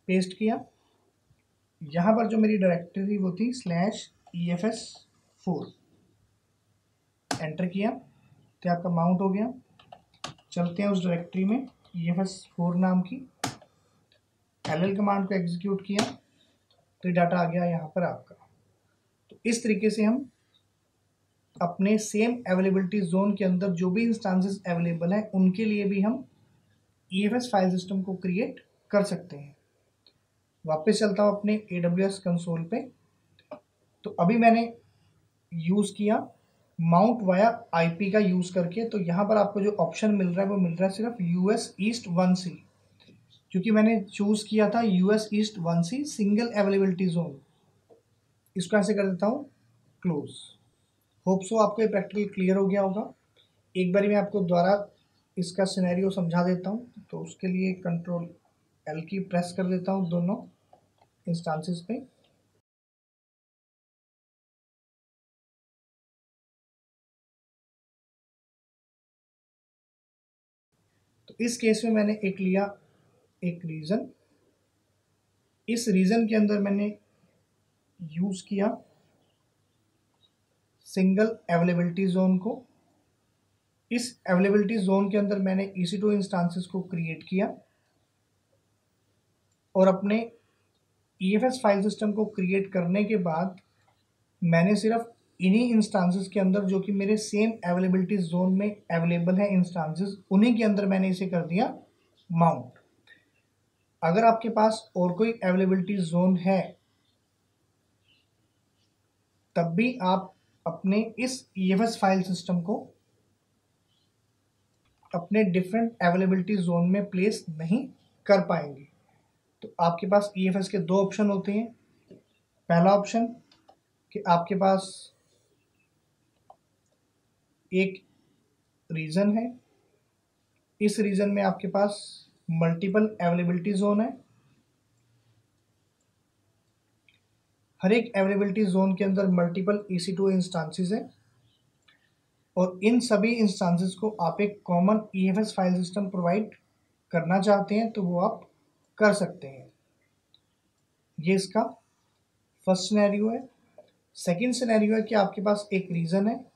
पेस्ट किया। यहाँ पर जो मेरी डायरेक्टरी थी वो थी /EFS4, एंटर किया तो आपका माउंट हो गया। चलते हैं उस डायरेक्टरी में, EFS4 नाम की, LL कमांड को एग्जीक्यूट किया तो डाटा आ गया यहाँ पर आपका। तो इस तरीके से हम अपने सेम अवेलेबिलिटी जोन के अंदर जो भी इंस्टांसेस अवेलेबल हैं उनके लिए भी हम EFS फाइल सिस्टम को क्रिएट कर सकते हैं। वापस चलता हूँ अपने AWS कंसोल पे। तो अभी मैंने यूज़ किया माउंट वाया IP का यूज़ करके, तो यहाँ पर आपको जो ऑप्शन मिल रहा है वो मिल रहा है सिर्फ US ईस्ट 1C, क्योंकि मैंने चूज़ किया था US east 1C single availability zone. इसको ऐसे कर देता हूँ क्लोज। होप सो आपको ये प्रैक्टिकल क्लियर हो गया होगा। एक बार मैं आपको दोबारा इसका सिनेरियो समझा देता हूँ। तो उसके लिए Ctrl L की प्रेस कर देता हूँ दोनों इंस्टांसेस पे। तो इस केस में मैंने एक लिया एक रीजन, इस रीजन के अंदर मैंने यूज किया सिंगल अवेलेबिलिटी जोन को। इस अवेलेबिलिटी जोन के अंदर मैंने EC2 इंस्टांसेस को क्रिएट किया और अपने EFS फाइल सिस्टम को क्रिएट करने के बाद मैंने सिर्फ इन्हीं इंस्टांसेस के अंदर जो कि मेरे सेम अवेलेबिलिटी जोन में अवेलेबल है इंस्टांसेस, उन्हीं के अंदर मैंने इसे कर दिया माउंट। अगर आपके पास और कोई अवेलेबिलिटी जोन है तब भी आप अपने इस EFS फाइल सिस्टम को अपने डिफरेंट अवेलेबिलिटी जोन में प्लेस नहीं कर पाएंगे। तो आपके पास EFS के दो ऑप्शन होते हैं। पहला ऑप्शन कि आपके पास एक रीजन है, इस रीजन में आपके पास मल्टीपल अवेलेबिलिटी जोन है, हर एक अवेलेबिलिटी जोन के अंदर मल्टीपल EC2 इंस्टांसेस हैं और इन सभी इंस्टांसेस को आप एक common EFS file system provide करना चाहते हैं तो वो आप कर सकते हैं। ये इसका फर्स्ट सिनेरियो है। सेकंड सिनेरियो है कि आपके पास एक रीजन है,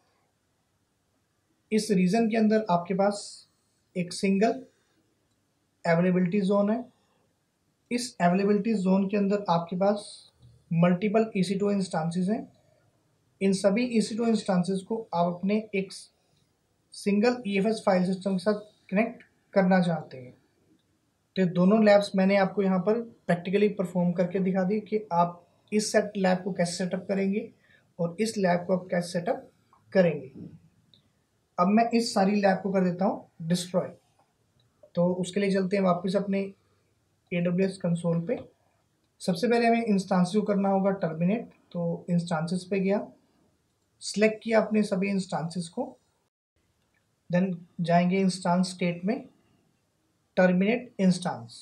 इस रीजन के अंदर आपके पास एक सिंगल अवेलेबिलिटी जोन है, इस अवेलेबिलिटी जोन के अंदर आपके पास मल्टीपल EC2 इंस्टांसेस हैं। इन सभी EC2 इंस्टांसेस को आप अपने एक सिंगल EFS फाइल सिस्टम के साथ कनेक्ट करना चाहते हैं। तो दोनों लैब्स मैंने आपको यहाँ पर प्रैक्टिकली परफॉर्म करके दिखा दी कि आप इस लैब को कैसे सेटअप करेंगे और इस लैब को आप कैसे सेटअप करेंगे। अब मैं इस सारी लैब को कर देता हूँ डिस्ट्रॉय। तो उसके लिए चलते हैं वापस अपने AWS कंसोल पे। सबसे पहले हमें इंस्टांस को करना होगा टर्मिनेट। तो इंस्टांसेस पे गया, सिलेक्ट किया अपने सभी इंस्टांसेस को, देन जाएंगे इंस्टांस स्टेट में, टर्मिनेट इंस्टांस।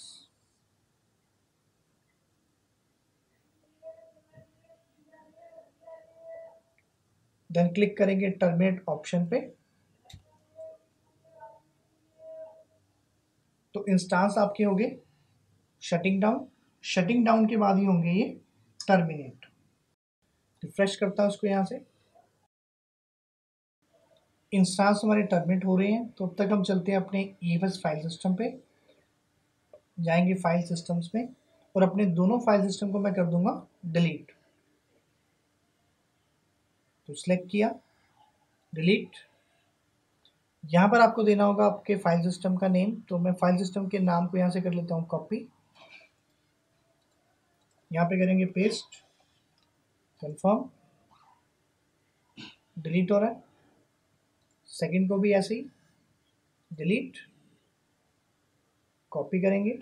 देन क्लिक करेंगे टर्मिनेट ऑप्शन पे। तो इंस्टांस आपके हो गए शटिंग डाउन, शटिंग डाउन के बाद ही होंगे ये टर्मिनेट। रिफ्रेश करता हूँ उसको यहाँ से, इंस्टांस हमारे टर्मिनेट हो रहे हैं। तो अब तक हम चलते हैं अपने EFS फाइल सिस्टम पे, जाएंगे फाइल सिस्टम्स में और अपने दोनों फाइल सिस्टम को मैं कर दूंगा डिलीट। तो सिलेक्ट किया, डिलीट। यहाँ पर आपको देना होगा आपके फाइल सिस्टम का नेम। तो मैं फाइल सिस्टम के नाम को यहाँ से कर लेता हूँ कॉपी, यहाँ पे करेंगे पेस्ट, कंफर्म, डिलीट हो रहा है। सेकंड को भी ऐसे ही डिलीट, कॉपी करेंगे,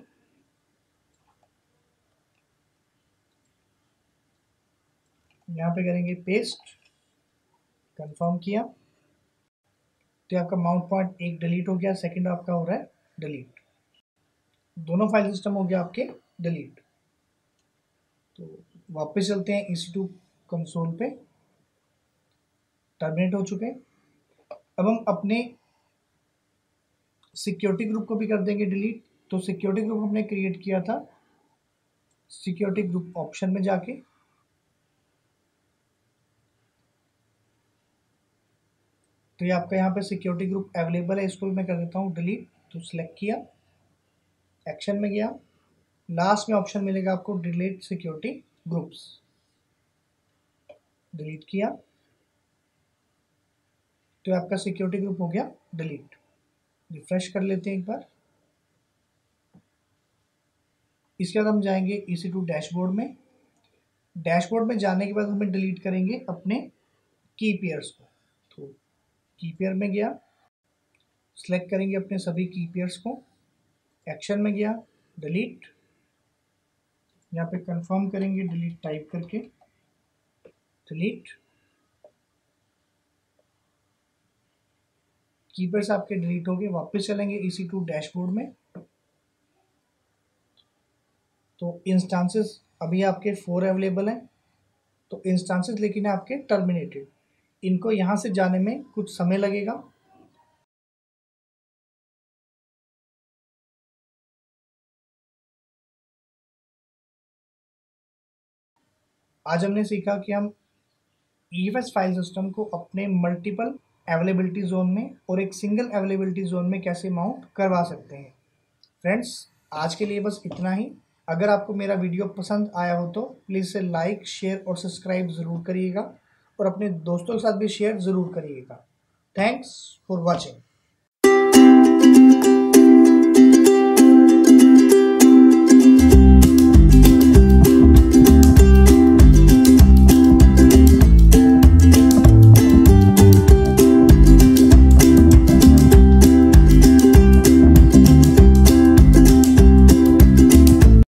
यहाँ पे करेंगे पेस्ट, कंफर्म किया। तो आपका माउंट पॉइंट एक डिलीट हो गया, सेकंड आपका हो रहा है डिलीट। दोनों फाइल सिस्टम हो गया आपके डिलीट। तो वापस चलते हैं EC2 कंसोल पे, टर्मिनेट हो चुके हैं। अब हम अपने सिक्योरिटी ग्रुप को भी कर देंगे डिलीट। तो सिक्योरिटी ग्रुप हमने क्रिएट किया था सिक्योरिटी ग्रुप ऑप्शन में जाके तो ये आपका यहाँ पे सिक्योरिटी ग्रुप अवेलेबल है, इसको भी मैं कर देता हूँ डिलीट। तो सिलेक्ट किया, एक्शन में गया, लास्ट में ऑप्शन मिलेगा आपको डिलीट सिक्योरिटी ग्रुप्स, डिलीट किया तो आपका सिक्योरिटी ग्रुप हो गया डिलीट। रिफ्रेश कर लेते हैं एक बार। इसके बाद हम जाएंगे EC2 डैशबोर्ड में। डैशबोर्ड में जाने के बाद हमें डिलीट करेंगे अपने की पेयर्स को। तो की पेयर में गया, सिलेक्ट करेंगे अपने सभी की पेयर्स को, एक्शन में गया, डिलीट, यहाँ पे कंफर्म करेंगे डिलीट टाइप करके, डिलीट। कीपर्स आपके डिलीट हो गए। वापस चलेंगे EC2 डैशबोर्ड में। तो इंस्टांसेस अभी आपके 4 अवेलेबल हैं, तो इंस्टांसेस लेकिन आपके टर्मिनेटेड, इनको यहाँ से जाने में कुछ समय लगेगा। आज हमने सीखा कि हम EFS फाइल सिस्टम को अपने मल्टीपल अवेलेबिलिटी जोन में और एक सिंगल अवेलेबिलिटी जोन में कैसे माउंट करवा सकते हैं। फ्रेंड्स, आज के लिए बस इतना ही। अगर आपको मेरा वीडियो पसंद आया हो तो प्लीज़ इसे लाइक, शेयर और सब्सक्राइब ज़रूर करिएगा और अपने दोस्तों के साथ भी शेयर ज़रूर करिएगा। Thanks for watching.